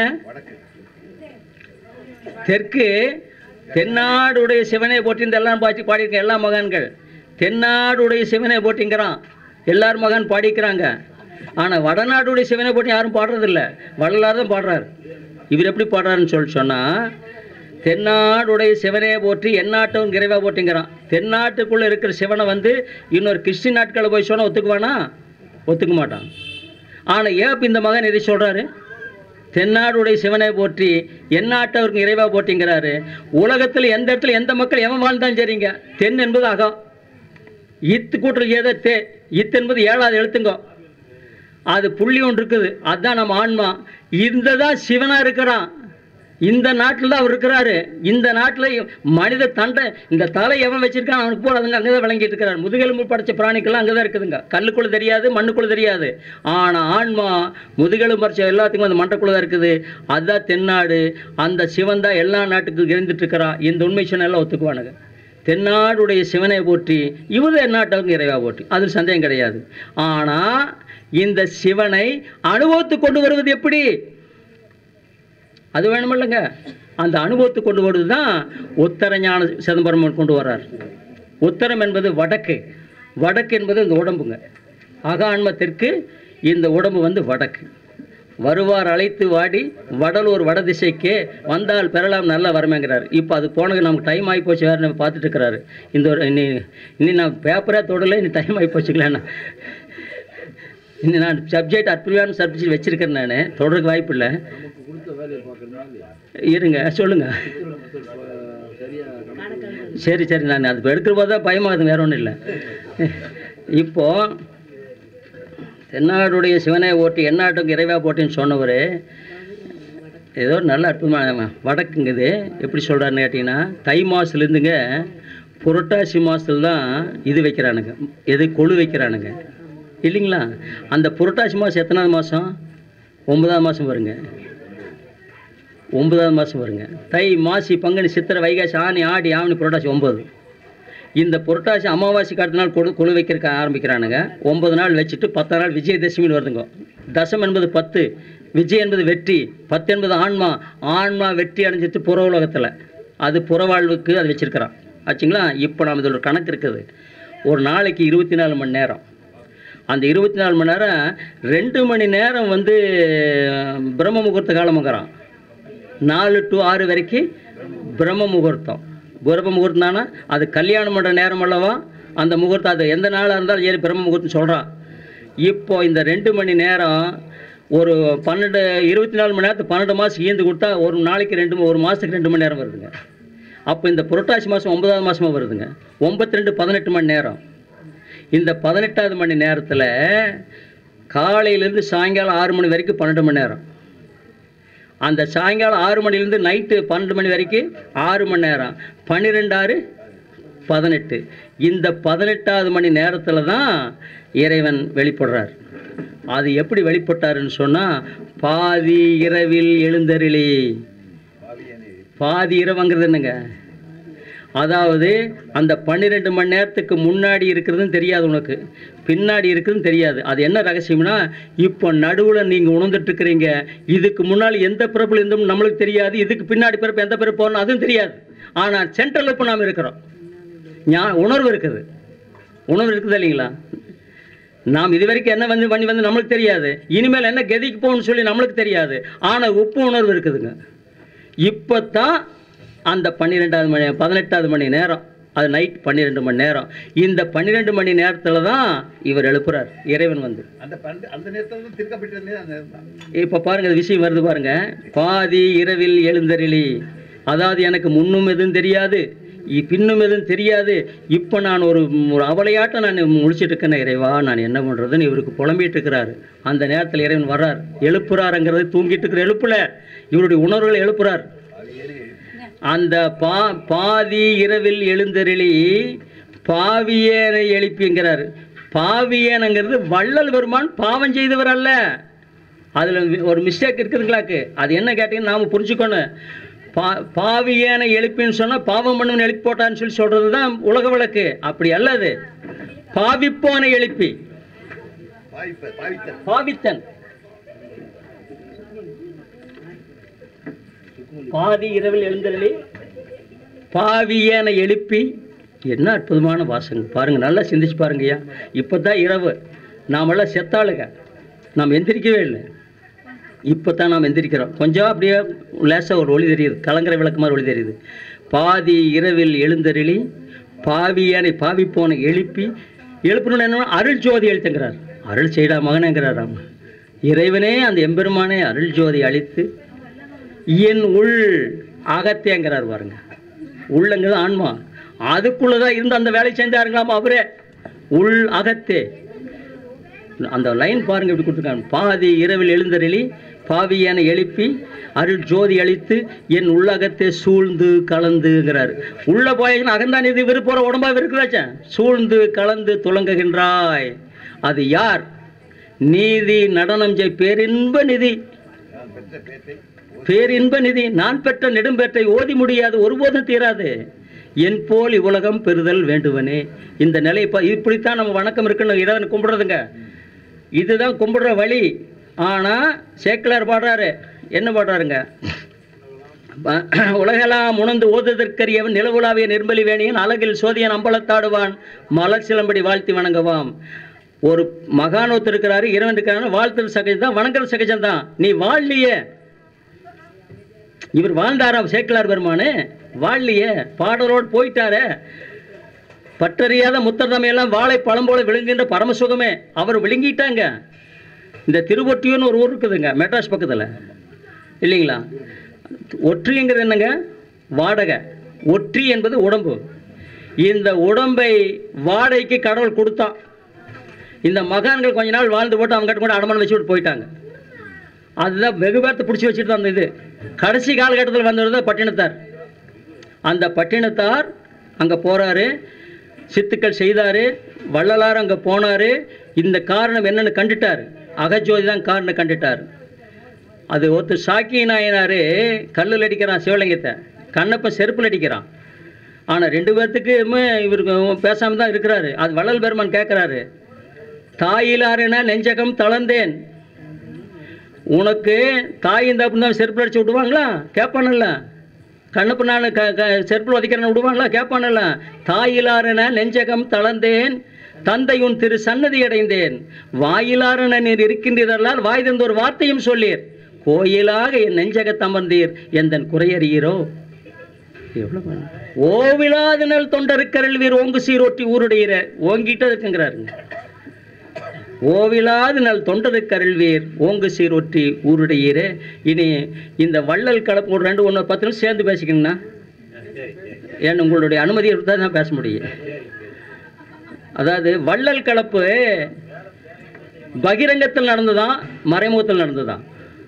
தெற்கு தென்னாடுடைய சிவனை போட்டிருந்து எல்லாம் பாடியிருக்க எல்லா மகான்கள் தென்னாடுடைய சிவனை போட்டிங்கிறான். எல்லாரும் மகான் பாடிக்கிறாங்க. ஆனால் வடநாடுடைய சிவனை போட்டி யாரும் பாடுறதில்லை. வள்ளலார் தான் பாடுறார். இவர் எப்படி பாடுறாருன்னு சொன்னால், தென்னாடுடைய சிவனை போற்றி எந்நாட்டவன் இறைவா போட்டிங்கிறான். தென்னாட்டுக்குள்ளே இருக்கிற சிவனை வந்து இன்னொரு கிறிஸ்டின் நாட்களை போய் சொன்னால் ஒத்துக்குவானா? ஒத்துக்க மாட்டான். ஆனால் ஏன் இந்த மகன் எதை சொல்கிறாரு? தென்னாடுடைய சிவனை போற்றி எந்நாட்டவருக்கு இறைவா போட்டிங்கிறாரு. உலகத்தில் எந்த இடத்துல எந்த மக்கள் எவன் வாழ்ந்தாலும் சரிங்க, தென் என்பது அகம், இத்து கூட்டல் ஏதோ தே, இத்து என்பது 7வது எழுத்துங்க. அது புள்ளி ஒன்று இருக்குது, அதுதான் நம்ம ஆன்மா. இந்த தான் சிவனாக இருக்கிறான். இந்த நாட்டில் தான் அவர் இருக்கிறாரு. இந்த நாட்டில் மனித தண்டை இந்த தலை எவன் வச்சிருக்கான் அவனுக்கு போகிறதுங்க அங்கே தான் விளங்கிட்டு இருக்கிறார். முதுகெலும்பு படைச்ச பிராணிக்கெல்லாம் அங்கே தான் இருக்குதுங்க. கல்லுக்குள்ள தெரியாது, மண்ணுக்குள்ள தெரியாது. ஆனால் ஆன்மா முதுகெலும்பு படைச்ச எல்லாத்துக்கும் அந்த மண்டைக்குள்ள தான் இருக்குது. அதுதான் தென்னாடு. அந்த சிவன் தான் எல்லா நாட்டுக்கும் இருந்துட்டு இருக்கிறான். இந்த உண்மை சொன்ன எல்லாம் ஒத்துக்குவானுங்க. தென்னாடுடைய சிவனை போற்றி இவர் எந்நாட்டவங்க இறைவா போற்றி, அதில் சந்தேகம் கிடையாது. ஆனால் இந்த சிவனை அனுபவத்து கொண்டு வருவது எப்படி? அது வேணுமில்லைங்க. அந்த அனுபவத்தை கொண்டு வருவது தான் உத்தர ஞான சிதம்பரம் கொண்டு வர்றார். உத்தரம் என்பது வடக்கு, வடக்கு என்பது இந்த உடம்புங்க. அகான்ம தெற்கு, இந்த உடம்பு வந்து வடக்கு. வருவார் அழைத்து வாடி வடலூர் வட திசைக்கே வந்தால் பெறலாம் நல்ல வரமேங்கிறார். இப்போ அது போனது நமக்கு டைம் ஆகி போச்சு, வேறு நம்ம பார்த்துட்டு இருக்கிறாரு. இந்த ஒரு இன்னி நான் பேப்பரே தொடலை, இன்னி டைம் ஆகி போச்சுக்கலண்ணா. இன்னும் நான் சப்ஜெக்ட் அற்புதமான சப்ஜெக்ட் வச்சுருக்கேன். நான் தொடருக்கு வாய்ப்பு இல்லை. இருங்க சொல்லுங்க. சரி சரி, நான் அது எடுக்கிற போது தான் பயமாகுது, வேற ஒன்றும் இல்லை. இப்போது தென்னாடுடைய சிவனை ஓட்டி எந்நாட்டுக்கு இறைவா போட்டின்னு சொன்னவர் ஏதோ நல்ல அற்புதமான வடக்குங்குது. எப்படி சொல்கிறாருன்னு கேட்டிங்கன்னா, தை மாதத்துலேருந்துங்க புரட்டாசி மாதத்துல தான் இது வைக்கிறானுங்க, எது கொழு வைக்கிறானுங்க இல்லைங்களா? அந்த புரட்டாசி மாதம் எத்தனாவது மாதம்? 9ஆவது மாதம் வருங்க. 9ஆவது மாதம் வருங்க. தை மாசி பங்குனி சித்திரை வைகாசி ஆனி ஆடி ஆவணி புரட்டாசி 9. இந்த புரட்டாசி அமாவாசைக்கு அடுத்த நாள் கொழு வைக்கிறக்க ஆரம்பிக்கிறானுங்க. 9 நாள் வச்சுட்டு 10 நாள் விஜயதசமின்னு வருதுங்க. தசம் என்பது 10, விஜய் என்பது வெற்றி, 10 என்பது ஆன்மா. ஆன்மா வெற்றி அடைஞ்சிட்டு புற உலகத்தில், அது புறவாழ்வுக்கு அது வச்சுருக்கிறான் ஆச்சுங்களா? இப்போ நம்ம இதில் ஒரு கணக்கு இருக்குது. ஒரு நாளைக்கு 24 மணி நேரம். அந்த 24 மணி நேரம் 2 மணி நேரம் வந்து பிரம்ம முகூர்த்த காலமுங்கிறான். 4 to 6 வரைக்கும் பிரம்ம முகூர்த்தம். பிரம்ம முகூர்த்தம் தானே அது கல்யாணம் பண்ணுற நேரம் அல்லவா அந்த முகூர்த்தம். அது எந்த நாளாக இருந்தாலும் ஏறி பிரம்ம முகூர்த்தம் சொல்கிறான். இப்போ இந்த 2 மணி நேரம் ஒரு 24 மணி நேரத்துக்கு 12 மாதம் ஈந்து கொடுத்தா ஒரு நாளைக்கு ஒரு மாதத்துக்கு 2 மணி நேரம் வருதுங்க. அப்போ இந்த புரட்டாசி மாதம் 9ஆவது மாதமாக வருதுங்க. 9 2 18 மணி நேரம். இந்த 18ஆவது மணி நேரத்தில் காலையிலேருந்து சாயங்காலம் 6 மணி வரைக்கும் 12 மணி நேரம். அந்த சாயங்காலம் 6 மணிலேருந்து நைட்டு 12 மணி வரைக்கும் 6 மணி நேரம். 12 6 18. இந்த 18ஆவது மணி நேரத்தில் தான் இறைவன் வெளிப்படுறார். அது எப்படி வெளிப்பட்டாருன்னு சொன்னால், பாதி இரவில் எழுந்தருளி. பாதி இரவுங்கிறது என்னங்க? அதாவது அந்த 12 மணி நேரத்துக்கு முன்னாடி இருக்கிறதுன்னு தெரியாது உனக்கு, பின்னாடி இருக்குதுன்னு தெரியாது. அது என்ன ரகசியம்னா, இப்போ நடுவில் நீங்கள் உணர்ந்துட்டுருக்கிறீங்க. இதுக்கு முன்னால் எந்த பிறப்பில் இருந்தோம் நம்மளுக்கு தெரியாது, இதுக்கு பின்னாடி பிறப்பு எந்த பிறப்பு போகணும் அதுவும் தெரியாது. ஆனால் சென்ட்ரல் இப்போ நாம் இருக்கிறோம். உணர்வு இருக்குது, உணர்வு இருக்குது இல்லைங்களா? நாம் இது வரைக்கும் என்ன பண்ணி நம்மளுக்கு தெரியாது, இனிமேல் என்ன கதிக்கு போகணும்னு சொல்லி நம்மளுக்கு தெரியாது. ஆனால் உப்பு உணர்வு இருக்குதுங்க. இப்போ தான் அந்த 18ஆவது மணி நேரம், அது நைட் 12 மணி நேரம். இந்த 12 மணி நேரத்தில் தான் இவர் எழுப்புறார் இறைவன் வந்து. இப்போ பாருங்க விஷயம் வருது பாருங்க. பாதி இரவில் எழுந்தருளி, அதாவது எனக்கு முன்னும் எதுவும் தெரியாது, பின்னும் எதுவும் தெரியாது. இப்போ நான் ஒரு அவளையாட்டம் நான் முடிச்சுட்டு இருக்கேன். இறைவா நான் என்ன பண்ணுறதுன்னு இவருக்கு புலம்பிட்டு இருக்கிறாரு. அந்த நேரத்தில் இறைவன் வர்றார், எழுப்புறாருங்கிறது தூங்கிட்டு இருக்கிற எழுப்புல, இவருடைய உணர்வுகளை எழுப்புறார். அந்த பாதி இரவில் எழுந்தருளி பாவியேனை எழுப்பிங்கிறார். பாவியேனங்கிறது வள்ளல் பெருமான் பாவம் செய்தவர் அல்ல. அதில் ஒரு மிஸ்டேக் இருக்குதுங்களாக்கு. அது என்ன கேட்டீங்கன்னா நாம் புரிஞ்சுக்கணும். பாவியேனை எழுப்பின்னு சொன்னால் பாவம் பண்ணுன்னு எழுப்பி போட்டான்னு சொல்லி சொல்கிறது தான் உலக வழக்கு. அப்படி அல்லது பாவிப்போனை எழுப்பி, பாவித்தன். பாதி இரவில் எழுந்தருளி பாவியேனை எழுப்பி. என்ன அற்புதமான வாசங்க பாருங்கள், நல்லா சிந்திச்சு பாருங்கய்யா. இப்போ தான் இரவு, நாமெல்லாம் செத்தாளுங்க, நாம் எந்திரிக்கவே இல்லை. இப்போ தான் நாம் எந்திரிக்கிறோம். கொஞ்சம் அப்படியே லேசாக ஒரு ஒளி தெரியுது, கலங்கரை விளக்கு மாதிரி ஒளி தெரியுது. பாதி இரவில் எழுந்தருளி பாவியேனை பாவிப்போனை எழுப்பி. எழுப்பணும்னு என்ன? அருள் ஜோதி எழுத்துங்கிறார். அருள் செய்டா மகனேங்கிறார். இறைவனே அந்த எம்பெருமானே அருள் ஜோதி அளித்து என் உள் அகத்தேங்கிறார் பாருங்க. உள்ளங்கிறது ஆன்மா, அதுக்குள்ளதான் இருந்து அந்த வேலை செஞ்சாருங்களாமா அவரே. உள் அகத்தே, அந்த லைன் பாருங்க எப்படி கொடுத்துருக்காங்க. பாதி இரவில் எழுந்தருளி பாவியனை எழுப்பி அருள் ஜோதி அளித்து என் உள்ளகத்தை சூழ்ந்து கலந்துங்கிறார். உள்ள போயின்னு அகந்தான் இது விருப்போற உடம்பாக இருக்குதாச்சா, சூழ்ந்து கலந்து துலங்குகின்றாய். அது யார்? நீதி நடனம் செய் பேரின்ப நிதி, பேரின்ப நிதி. நான் பெற்ற நெடும்பேற்றை ஓதி முடியாது, ஒருபோதும் தீராது. என் போல் இவ்வுலகம் பெறுதல் வேண்டுவனே. இந்த நிலை இப்படித்தான் நம்ம வணக்கம் இருக்குன்னு இதை கும்பிடுறதுங்க. இதுதான் கும்பிடுற வழி. ஆனால் சேக்கிலார் பாடுறாரு, என்ன பாடுறாருங்க? உலகெல்லாம் உணர்ந்து ஓதுதற்கரியவன் நிலவுலாவிய நிர்மலி வேணியன் அழகில் சோதியன் அம்பலத்தாடுவான் மலர் சிலம்படி வாழ்த்தி வணங்குவான். ஒரு மகானோத்து இருக்கிறாரு, இறைவன் இருக்கிறாரு, வாழ்த்தல் சகஜம் தான், வணங்குறது சகஜம் தான். நீ வாழலையே, இவர் வாழ்ந்தாராம் சேக்கிலார் பெருமானு, வாழலையே, பாடலோடு போயிட்டாரே. பற்றறியாத முத்தர்தமையெல்லாம் வாழை பழம் போல விழுங்குகின்ற பரமசுகமே அவர் விழுங்கிட்டாங்க. இந்த திருவொற்றியூர்னு ஒரு ஊர் இருக்குதுங்க, மெட்ராஸ் பக்கத்தில் இல்லைங்களா? ஒற்றிங்கிறது என்னங்க? வாடகை. ஒற்றி என்பது உடம்பு. இந்த உடம்பை வாடகைக்கு கடவுள் கொடுத்தான். இந்த மகான்கள் கொஞ்ச நாள் வாழ்ந்து போட்டு அவங்க கிட்ட கூட அடமானம் வச்சு விட்டு போயிட்டாங்க. அதுதான் வெகு பேர்த்து பிடிச்சி வச்சுட்டு தான் இது. கடைசி காலகட்டத்தில் வந்தவர் பட்டினத்தார். அந்த பட்டினத்தார் அங்கே போகிறாரு, சித்துக்கள் செய்தார், வள்ளலார் அங்கே போனார். இந்த காரணம் என்னென்னு கண்டுட்டார். அகஜோதி தான் காரணம் கண்டுட்டார். அது ஒருத்தர் சாக்கி நாயனார் கல்லில் அடிக்கிறான் சிவலிங்கத்தை, கண்ணப்பன் செருப்பில் அடிக்கிறான். ஆனால் ரெண்டு பேர்த்துக்குமே இவருக்கு பேசாமல் தான் இருக்கிறாரு. அது வள்ளல் பெருமான் கேட்குறாரு, தாயிலாருன்னா நெஞ்சகம் தளர்ந்தேன், உனக்கு தாயின் தப்புன்னு தான் செருப்பில் அடிச்சு விடுவாங்களா? கேட்பானல்ல. கண்ணப்ப நான் செருப்பில் வதிக்கிறேன்னு விடுவாங்களா? கேட்பானல்ல. தாயிலாருன நெஞ்சகம் தளர்ந்தேன், தந்தையுன் திரு சன்னதி அடைந்தேன், வாயிலாருன நீர் இருக்கின்றீர்களால் வாய் தந்த ஒரு வார்த்தையும் சொல்லீர், கோயிலாக என் நெஞ்சகத் அமர்ந்தீர் எந்தன் குறையறியீரோ. எவ்வளோ ஓவிலாதினல் தொண்டருக்கருள்வீர் ஓங்கு சீரோட்டி ஊருடையிற ஓங்கிட்ட இருக்குங்கிறாருங்க. ஓவிலாது நல் தொண்டருக்கு அருள்வீர் ஓங்கு சீரொற்றி ஊருடையீரே. இனி இந்த வள்ளல் கலப்பு ஒரு 2-1-10 நிமிஷம் சேர்ந்து பேசிக்கணுங்கண்ணா. ஏன் உங்களுடைய அனுமதி இருந்தால் தான் பேச முடியும். அதாவது வள்ளல் கலப்பு பகிரங்கத்தில் நடந்துதான், மறைமுகத்தில் நடந்துதான்.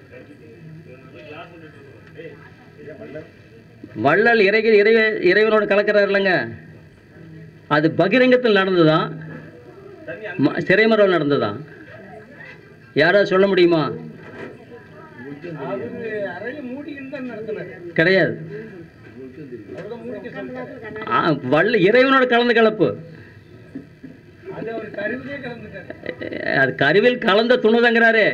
வள்ளல் இறைவனோட கலக்கிறார் இல்லைங்க, அது பகிரங்கத்தில் நடந்துதான், திரைமறைவில் நடந்ததான். யாராவது சொல்ல முடியுமா? கிடையாது. இறைவனோட கலந்த கலப்பு, அது கருவில் கலந்த துணுதங்கிறாரு.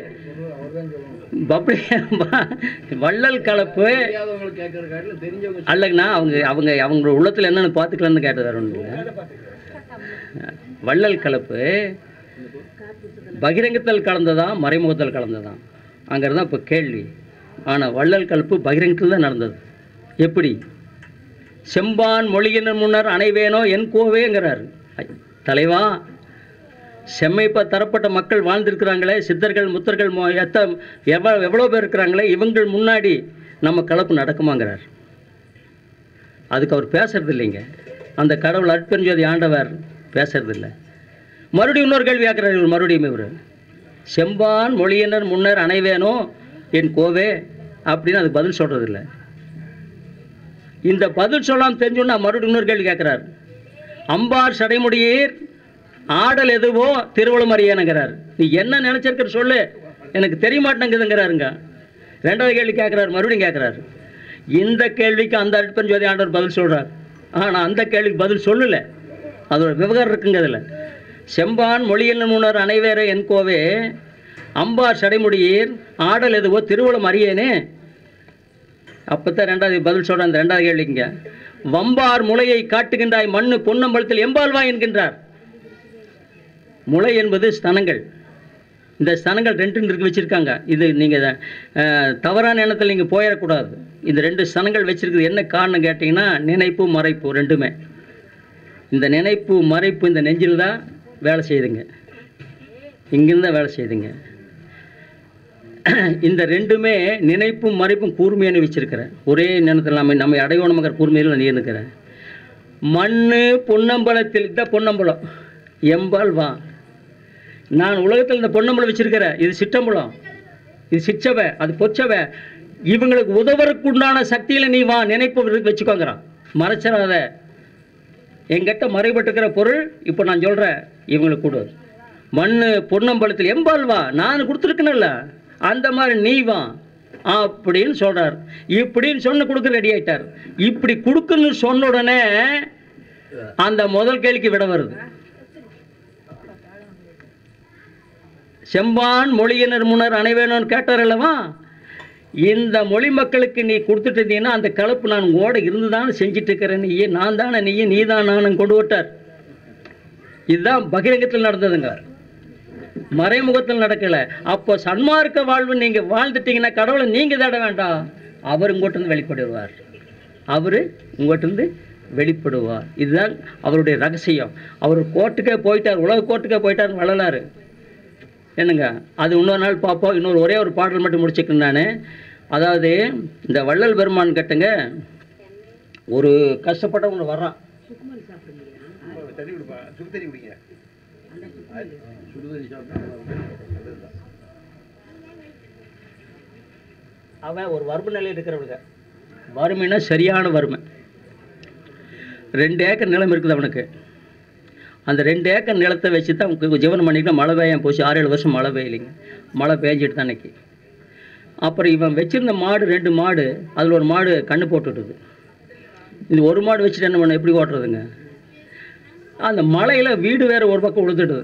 வள்ளல் கலப்பு அல்லங்கண்ணா. அவங்க உள்ளத்தில் என்னென்னு பார்த்துக்கலான்னு கேட்டது. வள்ளல் கலப்பு பகிரங்கத்தில் கலந்ததான், மறைமுகத்தில் கலந்ததான், அங்கிறதான் இப்போ கேள்வி. ஆனால் வள்ளல் கலப்பு பகிரங்கத்தில் தான் நடந்தது. எப்படி? செம்பான் மொழியினர் முன்னர் அணைவேனோ என் கோவேங்கிறார் தலைவா. செம்மைப்ப தரப்பட்ட மக்கள் வாழ்ந்திருக்கிறாங்களே, சித்தர்கள் முத்தர்கள் எவ்வளோ பேர் இருக்கிறாங்களே, இவங்கள் முன்னாடி நம்ம கலப்பு நடக்குமாங்கிறார். அதுக்கு அவர் பேசுறது இல்லைங்க. அந்த கடவுள் அருட்பெருஞ்சோதி ஆண்டவர் பேசுறதில்ல. மறுபடியும் இன்னொரு கேள்வி ஆக்குறாரு இவர். மறுபடியும் இவர் செம்பான் மொழியினர் முன்னர் அணைவேனோ என் கோவே அப்படின்னு அதுக்கு பதில் சொல்றதில்லை. இந்த பதில் சொல்லாமல் தெரிஞ்சோன்னா மறுபடியும் இன்னொரு கேள்வி கேட்குறார். அம்பார் சடைமுடியீர் ஆடல் எதுவோ திருவள்ளுவர் அறியனுங்கிறார். நீ என்ன நினைச்சிருக்கிற சொல்லு, எனக்கு தெரிய மாட்டேங்குதுங்கிறாருங்க. ரெண்டாவது கேள்வி கேட்குறாரு, மறுபடியும் கேட்குறாரு. இந்த கேள்விக்கு அந்த அருட்பெருஞ்சோதி ஆண்டவர் பதில் சொல்கிறார். ஆனால் அந்த கேள்விக்கு பதில் சொல்லலை. அதோட விவகாரம் இருக்குங்க. அதில் செம்பான் மொழியில் முன்னர் அனைவேற என் கோவே அம்பார் சடைமுடியீர் ஆடல் எதுவோ திருவள்ளுவர் அறியேனே. அப்போ தான் ரெண்டாவது பதில் சொல்கிறார். அந்த ரெண்டாவது கேள்விங்க, வம்பார் முளையை காட்டுகின்றாய் மண்ணு பொன்னம்பலத்தில் எம்பால்வா என்கின்றார். முளை என்பது ஸ்தனங்கள். இந்த ஸ்தனங்கள் 2 இருக்கு வச்சுருக்காங்க. இது நீங்கள் தவறான எண்ணத்தில் நீங்கள் போயிடக்கூடாது. இந்த 2 ஸ்தனங்கள் வச்சுருக்குது என்ன காரணம் கேட்டிங்கன்னா, நினைப்பு மறைப்பு ரெண்டுமே. இந்த நினைப்பு மறைப்பு இந்த நெஞ்சில் தான் வேலை செய்யுதுங்க, இங்கிருந்து தான் வேலை செய்யுதுங்க. இந்த ரெண்டுமே நினைப்பும் மறைப்பும் கூர்மையான வச்சிருக்கிறேன். ஒரே நேரத்தில் நம்ம அடையோணமங்கிற கூர்மையில் நீ இருக்கிறேன். மண்ணு பொன்னம்பலத்தில் தான் பொன்னம்பலம் எம்பால் வா. நான் உலகத்தில் இந்த பொன்னம்பலம் வச்சிருக்கிறேன். இது சிற்றம்பலம். இது சிச்சவை, அது பொச்சவை. இவங்களுக்கு உதவறதுக்கு உண்டான சக்தியில் நீ வா, நினைப்பவர்களுக்கு வச்சுக்கோங்கிறான். மறைச்சிடாத. என்கிட்ட மறைபட்டுக்கிற பொருள் இப்போ நான் சொல்கிறேன், இவங்களுக்கு கொடு. மண் பொன்னம்பலத்தில் எம்பால் வா, நான் கொடுத்துருக்கணும்ல, அந்த மாதிரி நீ வா அப்படின்னு சொல்கிறார். இப்படின்னு சொன்ன கொடுக்க ரெடி ஆகிட்டார். இப்படி கொடுக்குன்னு சொன்ன உடனே அந்த முதல் கேள்விக்கு விட வருது. செம்பான் மொழியினர் முன்னர் அனைவேணும்னு கேட்டார் அல்லவா? இந்த மொழி மக்களுக்கு நீ கொடுத்துட்டு இருந்தீங்கன்னா அந்த கலப்பு நான் ஓட இருந்துதான் செஞ்சுட்டு இருக்கிறேன். நீயே நான் தானே, நீயே நீ தான் நானும் கொண்டு விட்டார். இதுதான் பகிரங்கத்தில் நடந்ததுங்க, மறைமுகத்தில் நடக்கலை. அப்போ சன்மார்க்க வாழ்வு நீங்கள் வாழ்ந்துட்டீங்கன்னா கடவுளை நீங்கள் தேட வேண்டாம், அவர் உங்கள்கிட்ட வெளிப்படுவார். அவர் உங்கள்கிட்ட வெளிப்படுவார். இதுதான் அவருடைய ரகசியம். அவர் கோர்ட்டுக்கே போயிட்டார், உலக கோர்ட்டுக்கே போயிட்டார் வள்ளலார். என்னங்க, அது இன்னொரு நாள் பார்ப்போம். இன்னொரு ஒரே ஒரு பாடல் மட்டும் முடிச்சுக்கிறேன் நான். அதாவது இந்த வள்ளல் பெருமான் கேட்டுங்க, ஒரு கஷ்டப்பட்டவங்க வர்றான். அவன் ஒரு வறுமை நிலையில் இருக்கிறவங்க. வறுமைன்னா சரியான வறுமை. 2 ஏக்கர் நிலம் இருக்குது அவனுக்கு. அந்த 2 ஏக்கர் நிலத்தை வச்சு தான் ஜீவனம் பண்ணிக்கிட்டு மழை பெய்யாமல் போச்சு. 6-7 வருஷம் மழை பெய்யலைங்க. மழை பெய்ஞ்சிட்டு தான் அன்னைக்கு. அப்புறம் இவன் வச்சுருந்த மாடு 2 மாடு, அதில் ஒரு மாடு கண்ணு போட்டுட்டுது. இந்த ஒரு மாடு வச்சுட்டு என்ன பண்ண, எப்படி ஓட்டுறதுங்க? அந்த மலையில் வீடு வேறு ஒரு பக்கம் விழுந்துடுது.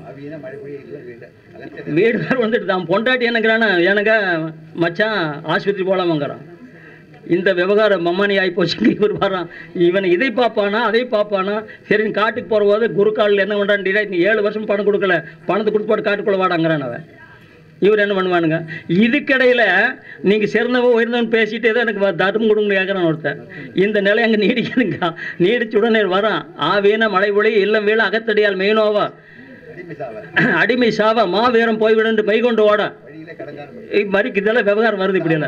வீடு வேறு வந்துட்டு தான் பொண்டாட்டி என்னங்கிறானா, எனக்கு மச்சான் ஆஸ்பத்திரி போகலாமாங்கிறான். இந்த விவகாரம் மம்மானி ஆகி போச்சுங்க. இவர் வரான், இவனை இதை பார்ப்பானா அதை பார்ப்பானா. சரி காட்டுக்கு போகிற போது குருக்காலில் என்ன பண்ணுறான்டா, நீ 7 வருஷம் பணம் கொடுக்கல, பணத்தை கொடுத்து காட்டுக்குள்ளே வாடாங்கிறான் அவன். இவர் என்ன பண்ணுவானுங்க, இதுக்கிடையில் நீங்கள் சிறந்தவோ உயர்ந்தவன் பேசிகிட்டு ஏதோ எனக்கு தர்மம் கொடுங்கன்னு கேட்குறான் ஒருத்தன். இந்த நிலை அங்கே நீடிக்கணுங்க. நீடிச்சு உடனே வரான். ஆவீன மழை பொழி இல்லம் வீழ அகத்தடியால் மெயினோவா அடிமை சாவா மாவீரம் போய்விடு மை கொண்டு ஓட மறிக்கு. இதெல்லாம் விவகாரம் வருது இப்படியெல்லாம்.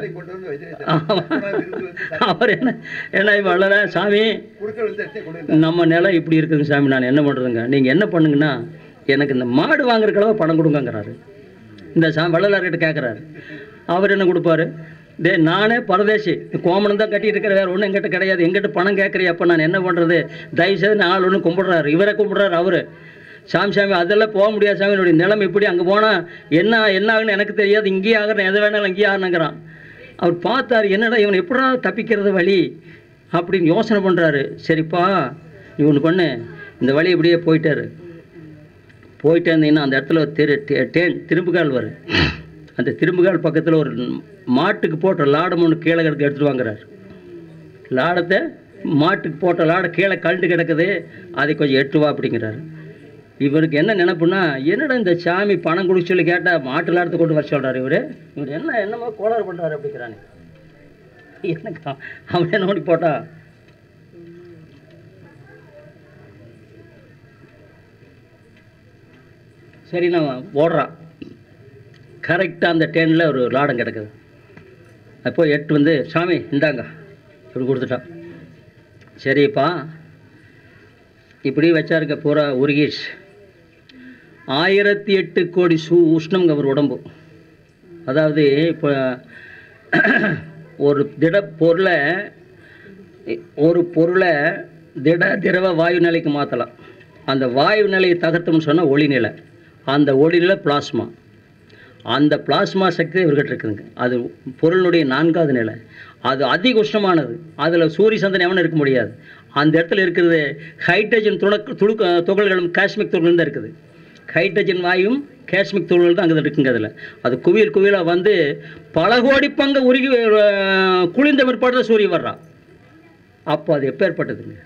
அவர் என்ன வளர சாமி, நம்ம நிலை இப்படி இருக்குங்க சாமி, நான் என்ன பண்ணுறதுங்க, நீங்கள் என்ன பண்ணுங்கன்னா எனக்கு இந்த மாடு வாங்குறதுக்காக பணம் கொடுங்கங்கிறாரு. இந்த வள்ளலார்கிட்ட கேட்குறாரு. அவர் என்ன கொடுப்பாரு, நானே பரதேசி, கோமனம் தான் கட்டிட்டு இருக்கிற, வேறு ஒன்றும் எங்கிட்ட கிடையாது, எங்கிட்ட பணம் கேட்குறீ, அப்போ நான் என்ன பண்ணுறது, தயவுசெய்து ஆள் ஒன்று கும்பிட்றாரு. இவரை கும்பிட்றாரு அவர். சாமி அதெல்லாம் போக முடியாது சாமி, என்னுடைய நிலைமை இப்படி, அங்கே போனால் என்ன ஆகுன்னு எனக்கு தெரியாது, இங்கேயே ஆகிறேன், எதை வேணாலும் இங்கேயே ஆகணுங்கிறான். அவர் பார்த்தார், என்னடா இவன் எப்படா தப்பிக்கிறது வழி அப்படின்னு யோசனை பண்ணுறாரு. சரிப்பா நீ ஒன்று பண்ணு, இந்த வழி இப்படியே போயிட்டே இருந்தீங்கன்னா அந்த இடத்துல ஒரு திரும்புகால் வரும். அந்த திரும்புகால் பக்கத்தில் ஒரு மாட்டுக்கு போட்ட லாடம் ஒன்று கீழே எடுத்துகிட்டு வாங்குறாரு. லாடத்தை மாட்டுக்கு போட்ட லாடம் கீழே கழண்டு கிடக்குது, அதை கொஞ்சம் எட்டுவா அப்படிங்கிறாரு. இவருக்கு என்ன நினைப்புன்னா, என்னடா இந்த சாமி பணம் கொடுக்க சொல்லி கேட்டால் மாட்டு லாடத்தை கொண்டு வர சொல்கிறார். இவர் என்னமோ கோளாறு பண்ணுறாரு அப்படிங்கிறானே. எனக்கு அவன் என்ன ஓடி போட்டா, சரி நான் ஓடுறான். கரெக்டாக அந்த டேனில் ஒரு லாடம் கிடக்குது. அப்போ எட்டு சாமி இந்தாங்க இப்படி கொடுத்துட்டான். சரிப்பா இப்படி வச்சாருங்க. பூரா உருகீஷ் 1008 கோடி உஷ்ணம்ங்க அவர் உடம்பு. அதாவது இப்போ ஒரு பொருளை திரவ வாயு நிலைக்கு மாற்றலாம். அந்த வாயு நிலையை தகர்த்தோம்னு சொன்னால் ஒளி நிலை. அந்த ஒளி நிலை பிளாஸ்மா. அந்த பிளாஸ்மா சக்தி இவர்கிட்ட இருக்குதுங்க. அது பொருளுடைய 4வது நிலை. அது அதிக உஷ்ணமானது. அதில் சூரிய சந்தனம் எவனும் இருக்க முடியாது. அந்த இடத்துல இருக்கிறது ஹைட்ரஜன் துகள்களும் காஸ்மிக் துகள்களும் தான் இருக்குது. ஹைட்ரஜன் வாயும் காஸ்மிக் துகள்கள் தான் அங்கே இருக்குங்க. அதில் அது குவியலாக பல கோடி பங்கு உருகி குளிர்ந்த பிற்பாடு தான் சூரியன் வர்றான். அப்போ அது எப்பேற்பட்டதுங்க.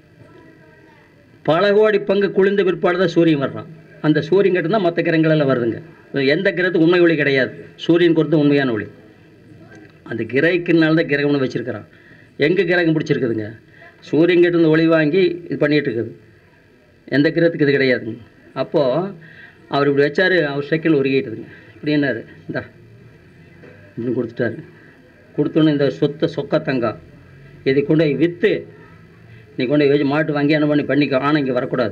பல கோடி பங்கு குளிர்ந்த பிற்பாடு தான் சூரியன் வர்றான். அந்த சூரியன் கிட்ட தான் மற்ற கிரகங்களெல்லாம் வருதுங்க. எந்த கிரகத்துக்கு உண்மை ஒளி கிடையாது, சூரியன் கொடுத்த உண்மையான ஒளி. அந்த கிரகினால தான் கிரகம்னு வச்சுருக்கிறான். எங்கே கிரகம் பிடிச்சிருக்குதுங்க, சூரியன் கிட்ட இருந்து ஒளி வாங்கி இது பண்ணிகிட்டு இருக்குது. எந்த கிரகத்துக்கு இது கிடையாதுங்க. அப்போது அவர் இப்படி வச்சார், அவர் சைக்கிள் உருகிட்டுதுங்க. இப்படி என்னாரு, இந்தா இப்படின்னு கொடுத்துட்டாரு. கொடுத்தோன்னே இந்த சொக்க தங்கம் இதை கொண்டு போய் விற்று நீ கொண்டு போய் வச்சு மாட்டு வாங்கி என்ன பண்ணிக்கோ. ஆனால் இங்கே வரக்கூடாது.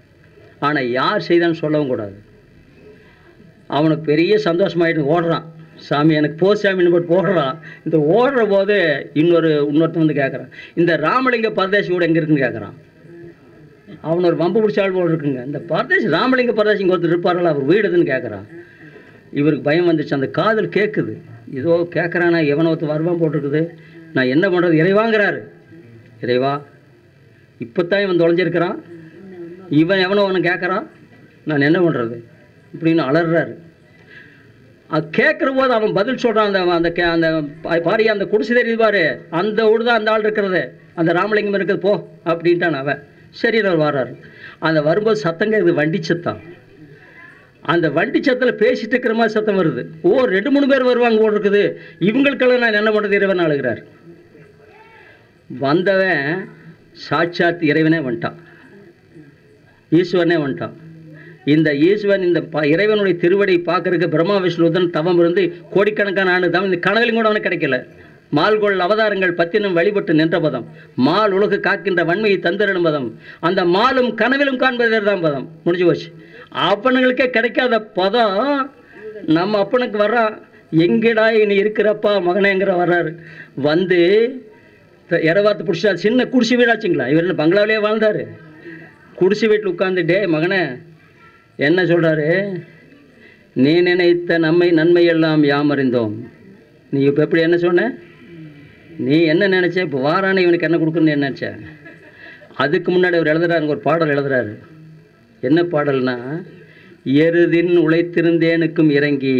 ஆனால் யார் செய்தான்னு சொல்லவும் கூடாது. அவனுக்கு பெரிய சந்தோஷமாயிட்டு ஓடுறான். சாமி எனக்கு போ சாமின்னு போட்டு போடுறான். இந்த ஓடுற போது இன்னொருத்தன் வந்து கேட்குறான், இந்த ராமலிங்க பரதேசி கூட எங்கே இருக்குன்னு கேட்குறான். அவன் ஒரு வம்பு பிடிச்ச ஆள் போல் இருக்குங்க. இந்த பரதேசி ராமலிங்க பரதேசி இங்கே ஒருத்தர் இருப்பார்களா, அவர் வீடு எதுன்னு கேட்குறான். இவருக்கு பயம் வந்துச்சு. அந்த காதல் கேட்குது, ஏதோ கேட்குறானா எவனோ ஒருத்தர் வருவான் போட்டிருக்குது, நான் என்ன பண்ணுறது இறைவாங்கிறாரு. இறைவா இப்போத்தான் இவன் தொலைஞ்சிருக்கிறான், இவன் எவனோ அவனை கேட்குறான், நான் என்ன பண்ணுறது இப்படின்னு அலறாரு. அது கேட்குற போது அவன் பதில் சொல்கிறான். அந்த அந்த பாரிய அந்த குடிசை தெரியுது அந்த ஊடு தான் அந்த ஆள் இருக்கிறது, அந்த ராமலிங்கம் இருக்குது போ அப்படின்ட்டான் அவன். சரி அவர் வர்றாரு. அந்த வரும்போது சத்தம் கேட்குது, வண்டி சத்தம். அந்த வண்டி சத்தத்தில் பேசிட்டு இருக்கிற மாதிரி சத்தம் வருது. 2-3 பேர் வருவாங்க போல் இருக்குது. இவங்களுக்கெல்லாம் நான் என்ன பண்ணுறது இறைவன் அழுகிறார். வந்தவன் சாட்சாத் இறைவனே வந்துட்டான், ஈஸ்வரனே வந்துட்டான். இந்த ஈஸ்வரன் இந்த இறைவனுடைய திருவடி பார்க்கறதுக்கு பிரம்மா விஷ்ணுதன் தவம் இருந்து கோடிக்கணக்கான ஆண்டு தவம். இந்த கனவிலும் கூட அவனுக்கு கிடைக்கல. மால்கொள் அவதாரங்கள் பத்தினும் வழிபட்டு நின்ற பதம், மால் உலகு காக்கின்ற வன்மையை தந்திரனும் பதம், அந்த மாலும் கனவிலும் காண்பதே தான் பதம். முடிஞ்சு போச்சு. அப்பனுங்களுக்கே கிடைக்காத பதம் நம்ம அப்பனுக்கு வர்றான். எங்கடா நீ இருக்கிறப்பா மகனேங்கிற வர்றாரு. வந்து இரவாத்து பிடிச்சா சின்ன குடிசை வீடாச்சுங்களா, இவர் என்ன பங்களாவிலே வாழ்ந்தார். குடிசை வீட்டில் உட்காந்துட்டே மகனே என்ன சொல்கிறாரு, நீ நினைத்த நன்மையெல்லாம் யாம் அறிந்தோம். நீ இப்போ எப்படி என்ன சொன்ன, நீ என்ன நினச்ச, இப்போ வாரானே இவனுக்கு என்ன கொடுக்குன்னு என்ன நினச்ச. அதுக்கு முன்னாடி அவர் எழுதுறாருங்க, ஒரு பாடல் எழுதுறாரு. என்ன பாடல்னா, எருதின் உழைத்திருந்தேனுக்கும் இறங்கி.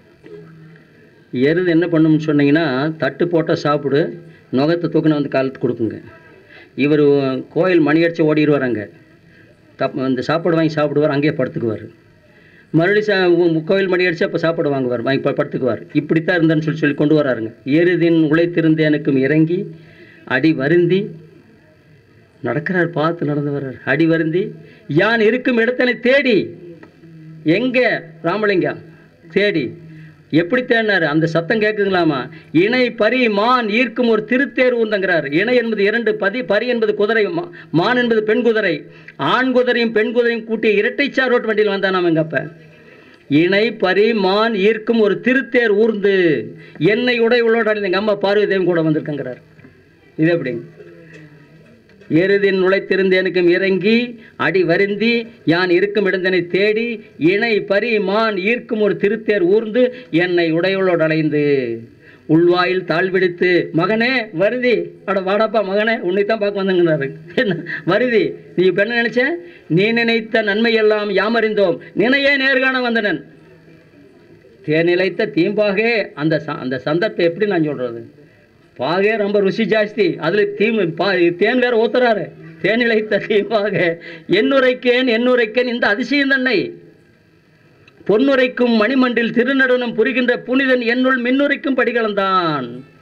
எருது என்ன பண்ணும்னு சொன்னீங்கன்னா, தட்டு போட்டால் சாப்பிடு, நுகத்தை தூக்கின வந்து காலத்து கொடுக்குங்க. இவர் கோயில் மணி அடித்து ஓடிடுவார். இந்த சாப்பாடு வாங்கி சாப்பிடுவார், அங்கேயே படுத்துக்குவார். மறுபடியும் கோயில் மணி அடித்து அப்போ சாப்பாடு வாங்குவார், வாங்கி படுத்துக்குவார். இப்படித்தான் இருந்தேன்னு சொல்லி கொண்டு வராருங்க. எருதின் உழைத்திருந்தேனுக்கும் இறங்கி அடி வருந்தி நடக்கிறார், பார்த்து நடந்து வர்றார். அடி வருந்தி யான் இருக்கும் இடத்தினை தேடி. எங்கே ராமலிங்கம் தேடி எப்படி தேடினார், அந்த சத்தம் கேட்குங்களாமா. இணை பரி மான் ஈர்க்கும் ஒரு திருத்தேர் ஊந்தங்கிறார். இணை என்பது 2, பரி என்பது குதிரை, மான் என்பது பெண் குதிரை. ஆண் குதிரையும் பெண் குதிரையும் கூட்டி இரட்டைச்சார் ரோட்டு வண்டியில் வந்தானாம் எங்க அப்ப. இணை பரி மான் ஈர்க்கும் ஒரு திருத்தேர் ஊர்ந்து என்னை உடையுள்ளோட எங்கள் அம்மா பார்வதி தேவன் கூட வந்திருக்கங்கிறார். இது எப்படிங்க, எருதின் நுழைத்திருந்தேனுக்கும் இறங்கி அடி வருந்தி யான் இருக்கும் இடந்தனை தேடி இணை பரி மான் ஈர்க்கும் ஒரு திருத்தேர் ஊர்ந்து என்னை உடையுள்ளோடு அலைந்து உள்வாயில் தாழ்விடுத்து மகனே வருதி, அட வாடாப்பா மகனே உன்னைத்தான் பார்க்க வந்தங்கிறாரு. என்ன வருதி, நீ இப்போ என்ன நினைச்ச, நீ நினைத்த நன்மையெல்லாம் யாமறிந்தோம், நினையே நேர்காண வந்தனன். தேனிலைத்த தீம்பாகே. அந்த சந்தர்ப்பத்தை எப்படி நான் சொல்றது, பாகே ரொம்ப ருசி ஜாஸ்தி, அதில் தேன் வேற ஊத்துறாரு. தேனிலைத்த தீம்பாக என்னுரைக்கேன் இந்த அதிசயம் தன்னை பொன்னுரைக்கும் மணிமண்டில் திருநடனம் புரிகின்ற புனிதன் என்னுள் மின்னுரைக்கும் படிகளந்தான்.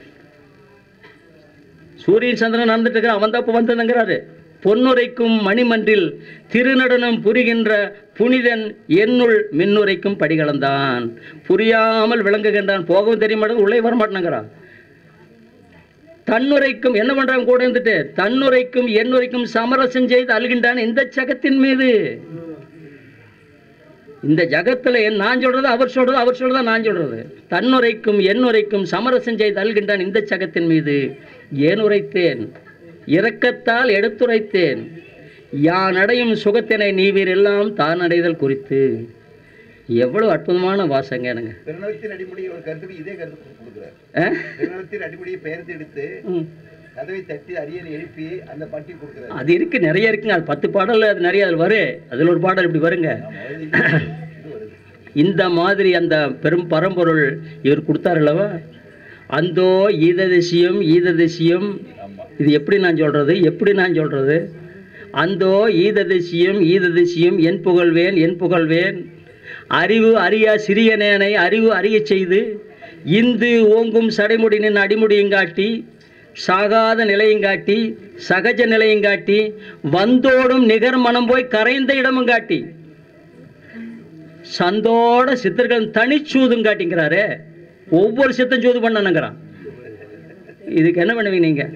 சூரியன் சந்திரன் நடந்துட்டு இருக்கிற அவன் தப்பு வந்ததுங்கிறாரு. பொன்னுரைக்கும் மணிமன்றில் திருநடனம் புரிகின்ற புனிதன் என்னுள் மின்னுரைக்கும் படிகளந்தான். புரியாமல் விளங்குகின்றான், போகவும் தெரிய மாட்டேன், உள்ளே வரமாட்டேங்கிறான். தன்னுரைக்கும் என்ன பண்றான் கூட இருந்துட்டு, தன்னுரைக்கும் என்னுரைக்கும் சமரசம் செய்து அழுகின்றான் இந்த ஜகத்தின் மீது. இந்த ஜகத்துல நான் சொல்றது அவர் சொல்றது, அவர் சொல்றதா நான் சொல்றது. தன்னுரைக்கும் என்னுரைக்கும் சமரசம் செய்து அழுகின்றான் இந்த ஜகத்தின் மீது. ஏன் உரைத்தேன், இரக்கத்தால் எடுத்துரைத்தேன், யான் அடையும் சுகத்தினை நீவீர் எல்லாம் தான் அடைதல் குறித்து. எவ்வளவு அற்புதமான வாசங்க எனக்கு. அது இருக்கு, நிறைய இருக்குங்க. அது 10 பாடல் அது நிறைய அதில் வரும். அதில் ஒரு பாடல் இப்படி வருங்க. இந்த மாதிரி அந்த பரம்பொருள் இவர் கொடுத்தார் அல்லவா, அந்தோ ஈததிசியம் ஈததிசியம். இது எப்படி நான் சொல்றது, அந்தோ ஈததிசியம் ஈததிசியம் என் புகழ்வேன் அறிவு அறியா சிறியனேனை அறிவு அறிய செய்து இந்து ஓங்கும் சடைமுடினின் அடிமுடியுங்காட்டி சாகாத நிலையுங்காட்டி சகஜ நிலையுங்காட்டி வந்தோடும் நிகர் மனம் போய் கரைந்த இடமும் காட்டி சந்தோட சித்தர்கள் தனிச்சூதும் காட்டிங்கிறாரு. ஒவ்வொரு சித்தம் சூது பண்ணணுங்கிறான். இதுக்கு என்ன பண்ணுவீங்க நீங்க,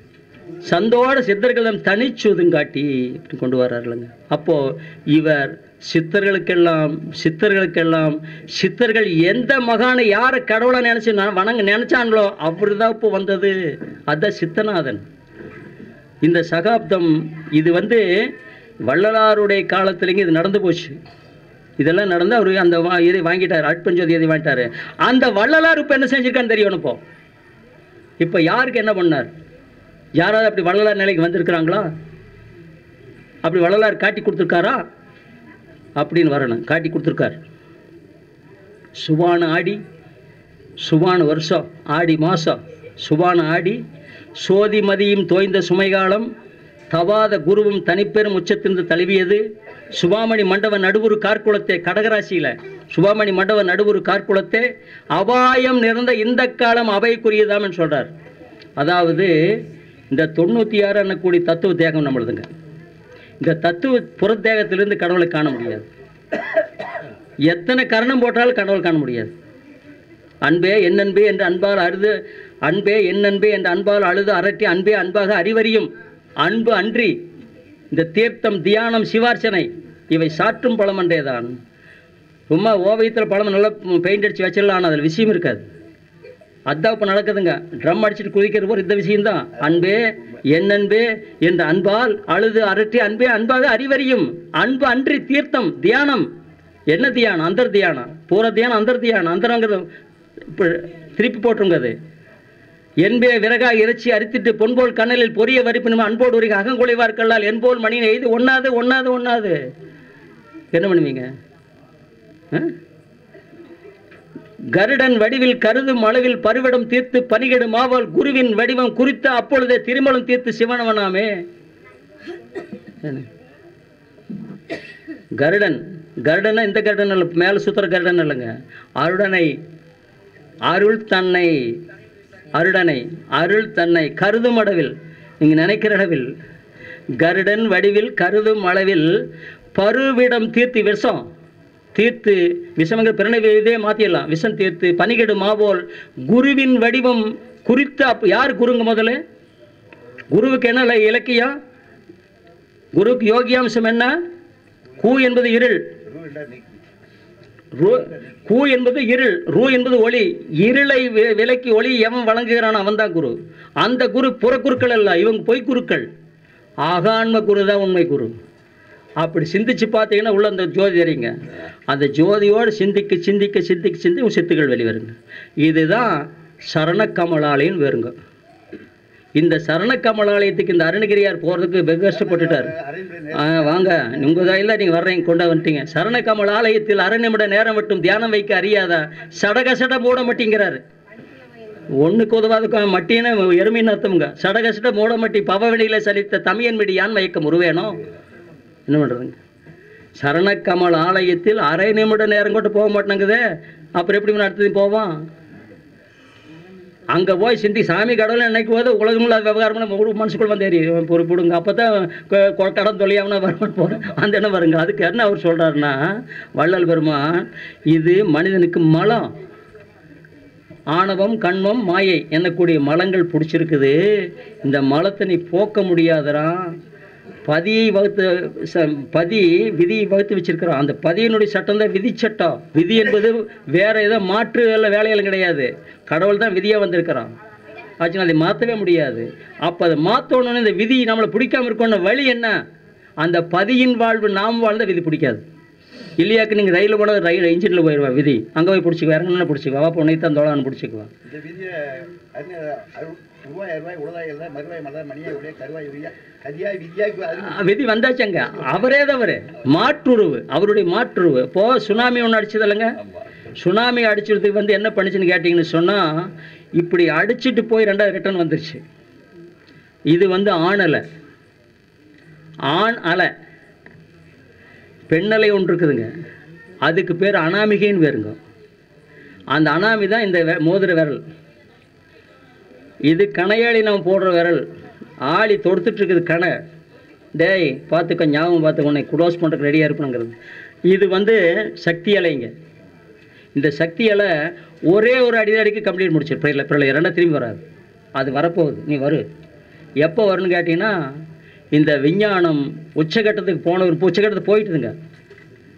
சந்தோட சித்தர்களும் தனிச்சூதும் காட்டி இப்படி கொண்டு வர்றாருலங்க. அப்போ இவர் சித்தர்கள் எந்த மகானை யாரை கடவுளை நினச்சி நினச்சாங்களோ அவர் தான் இப்போ வந்தது. அதுதான் சித்தநாதன். இந்த சகாப்தம் இது வந்து வள்ளலாருடைய காலத்துலேங்க இது நடந்து போச்சு. இதெல்லாம் நடந்து அவர் அந்த இதை வாங்கிட்டார், அருட்பெருஞ்சோதி இதை வாங்கிட்டார். அந்த வள்ளலார் இப்போ என்ன செஞ்சுருக்கான்னு தெரியணும். இப்போ யாருக்கு என்ன பண்ணார்? யாராவது அப்படி வள்ளலார் நிலைக்கு வந்திருக்கிறாங்களா? அப்படி வள்ளலார் காட்டி கொடுத்துருக்காரா அப்படின்னு வரணும். காட்டி கொடுத்துருக்கார். சுபான ஆடி, சுபான வருஷம், ஆடி மாதம், சுபான ஆடி, சோதி மதியும் தோய்ந்த சுமைகாலம், தவாத குருவும் தனிப்பெரும் உச்சத்திருந்து தழுவியது, சுபாமணி மண்டப நடுவுறு கார்குலத்தை, கடகராசியில் சுபாமணி மண்டப நடுவுறு கார்குலத்தை, அபாயம் நிறைந்த இந்த காலம் அவைக்குரியதாம்னு சொல்கிறார். அதாவது இந்த 96 என்னக்கூடிய தத்துவ தேகம் நம்மளுதுங்க. இந்த தத்துவ புறத்தேகத்திலிருந்து கடவுளை காண முடியாது. எத்தனை கரணம் போட்டாலும் கடவுள் காண முடியாது. அன்பே என் அன்பே என்று அன்பால் அழுது, அன்பே என் அன்பே என்று அன்பால் அழுது அரட்டி, அன்பே அன்பாக அறிவறியும் அன்பு அன்றி இந்த தீர்த்தம் தியானம் சிவார்ச்சனை இவை சாற்றும் பழமன்றே தான். சும்மா ஓவியத்தில் பழம் நல்லா பெயிண்ட் அடித்து வச்சிடலாம், ஆனால் அதில் விஷயம் இருக்காது. அதுதான் இப்போ நடக்குதுங்க. ட்ரம் அடிச்சுட்டு குதிக்கிற போது இந்த விஷயம்தான். அன்பே என் அன்பே என்ற அன்பால் அழுது அரட்டி, அன்பே அன்பாக அறிவறியும் அன்பு அன்றி தீர்த்தம் தியானம். என்ன தியானம்? அந்தர் தியானம். பூர தியானம் அந்தர் தியானம். அந்தரங்கிறது இப்போ திருப்பி போட்டுருங்க. அது என்பே விறகாக இறைச்சி அரித்திட்டு பொன்போல் கண்ணலில் பொரிய வரிப்பினும் அன்போடு உரிக அகங்குலைவார்கல்லால் என்போல் மணியை எய்து ஒண்ணாது என்ன பண்ணுவீங்க? கருடன் வடிவில் கருதும் அளவில் பருவிடம் தீர்த்து பனிகெடு மாவால் குருவின் வடிவம் குறித்த அப்பொழுதே திருமலம் தீர்த்து சிவனவனாமே. கருடன் கருடனா இந்த கருடன் அல்ல, மேலே சுத்துற கருடன் இல்லைங்க. அருள் தன்னை கருதும் அளவில், நீங்கள் நினைக்கிற அளவில், கருடன் வடிவில் கருதும் அளவில் பருவிடம் தீர்த்து விஷம் தீர்த்து, விஷமங்கிற பிறனை இதே மாற்றிடலாம், விஷம் தீர்த்து பனிகெடு மாவோல் குருவின் வடிவம் குறித்த. அப்போ யார் குருங்க? முதல்ல குருவுக்கு என்ன இலக்கியம்? குருவுக்கு யோகியாம்சம் என்ன? கூ என்பது இருள், கூ என்பது இருள், ரூ என்பது ஒளி. இருளை விலக்கி ஒளி எவன் வழங்குகிறான் அவன் தான் குரு. அந்த குரு புறக்குருக்கள் அல்ல, இவங்க பொய்க்குருக்கள். ஆகான்ம குரு தான் உண்மை குரு. அப்படி சிந்திச்சு பார்த்தீங்கன்னா உள்ள அந்த ஜோதி அறிங்க. அந்த ஜோதியோடு சிந்திக்க சித்துக்கள் வெளிவருங்க. இதுதான் சரணக்கமலாலயம் வேறுங்க. இந்த சரணக்கமலாலயத்துக்கு இந்த அருணகிரியார் போகிறதுக்கு வெகு கஷ்டப்பட்டுட்டார். வாங்க உங்கள் கையில் நீங்கள் வர்றீங்க, கொண்டா வந்துட்டீங்க. சரணக்கமலாலயத்தில் அரை நிமிட நேரம் மட்டும் தியானம் வைக்க அறியாதா சடகசட மூட மட்டிங்கிறாரு. ஒன்றுக்கு உதவாத மட்டின்னு எருமின்னு அர்த்தமுங்க. சடகசட மூட மட்டி பவவெளியில் சலித்த தமியன் மிடி யான் மயக்கம் உருவேனோ. என்ன பண்ணுறதுங்க? சரணக்கமல் ஆலயத்தில் அரை நிமிட நேரம் கூட போக மாட்டேங்குதே, அப்புறம் எப்படி அடுத்தது போவான்? அங்கே போய் சிந்தி சாமி கடவுள் நினைக்கும் போது உலகமில்லாத விவகாரம் மனசுக்குள் வந்து ஏறி பொறுப்பிடுங்க. அப்போ தான் கடன் தொழியாமல் வருமானு போகிறேன் அந்த என்ன வருங்க. அதுக்கு என்ன அவர் சொல்கிறாருன்னா, வள்ளல் பெருமான் இது மனிதனுக்கு மலம், ஆணவம் கண்மம் மாயை என்னக்கூடிய மலங்கள் பிடிச்சிருக்குது. இந்த மலத்தை நீ போக்க முடியாதரா. பதியை விதியை வகுத்து வச்சிருக்கிறோம். அந்த பதியினுடைய சட்டம் தான் விதி சட்டம். விதி என்பது வேற ஏதோ மாற்று வேலையெல்லாம் கிடையாது. கடவுள் தான் விதியாக வந்திருக்கிறான் ஆச்சுன்னா அதை மாற்றவே முடியாது. அப்போ அதை மாற்றணுன்னு இந்த விதி நம்மளை பிடிக்காமல் இருக்கணும். வழி என்ன? அந்த பதியின் வாழ்வு நாம் வாழ்ந்த விதி பிடிக்காது. இல்லையாக்கு நீங்கள் ரயிலில் போனால் ரயில் இன்ஜினில் போயிடுவா விதி. அங்கே போய் பிடிச்சிக்குவா, இறங்கணும்னா பிடிச்சிக்குவா, வா பொண்ணை தான் தோளான்னு பிடிச்சிக்குவா. விதி வந்தாச்சுங்க. அவரே தவறு மாற்றுருவு, அவருடைய மாற்றுருவு. இப்போ சுனாமி ஒன்று அடிச்சது இல்லைங்க. சுனாமி அடிச்சதுக்கு வந்து என்ன பண்ணுச்சுன்னு கேட்டிங்கன்னு சொன்னால், இப்படி அடிச்சுட்டு போய் 2வது ரிட்டர்ன் வந்துருச்சு. இது வந்து ஆண் அலை பெண்ணலை ஒன்று இருக்குதுங்க. அதுக்கு பேர் அனாமிகைன்னு பேருங்க. அந்த அனாமி தான் இந்த மோதிர விரல். இது கணையாளி நம்ம போடுற விரல். ஆளி தொடுத்துட்ருக்குது கணை. டேய் பார்த்துக்க, ஞாபகம் பார்த்துக்க, உன்னை க்ளோஸ் பண்ணுறதுக்கு ரெடியாக இருக்கணுங்கிறது. இது வந்து சக்தி அலைங்க. இந்த சக்தி அலை ஒரே ஒரு அடிக்கு கம்ப்ளீட் முடிச்சு பிறகு 2 திரும்பி வராது. அது வரப்போகுது. நீ வரு. எப்போ வரும்னு கேட்டிங்கன்னா, இந்த விஞ்ஞானம் உச்சகட்டத்துக்கு போன ஒரு உச்சகட்டத்துக்கு போயிட்டுதுங்க.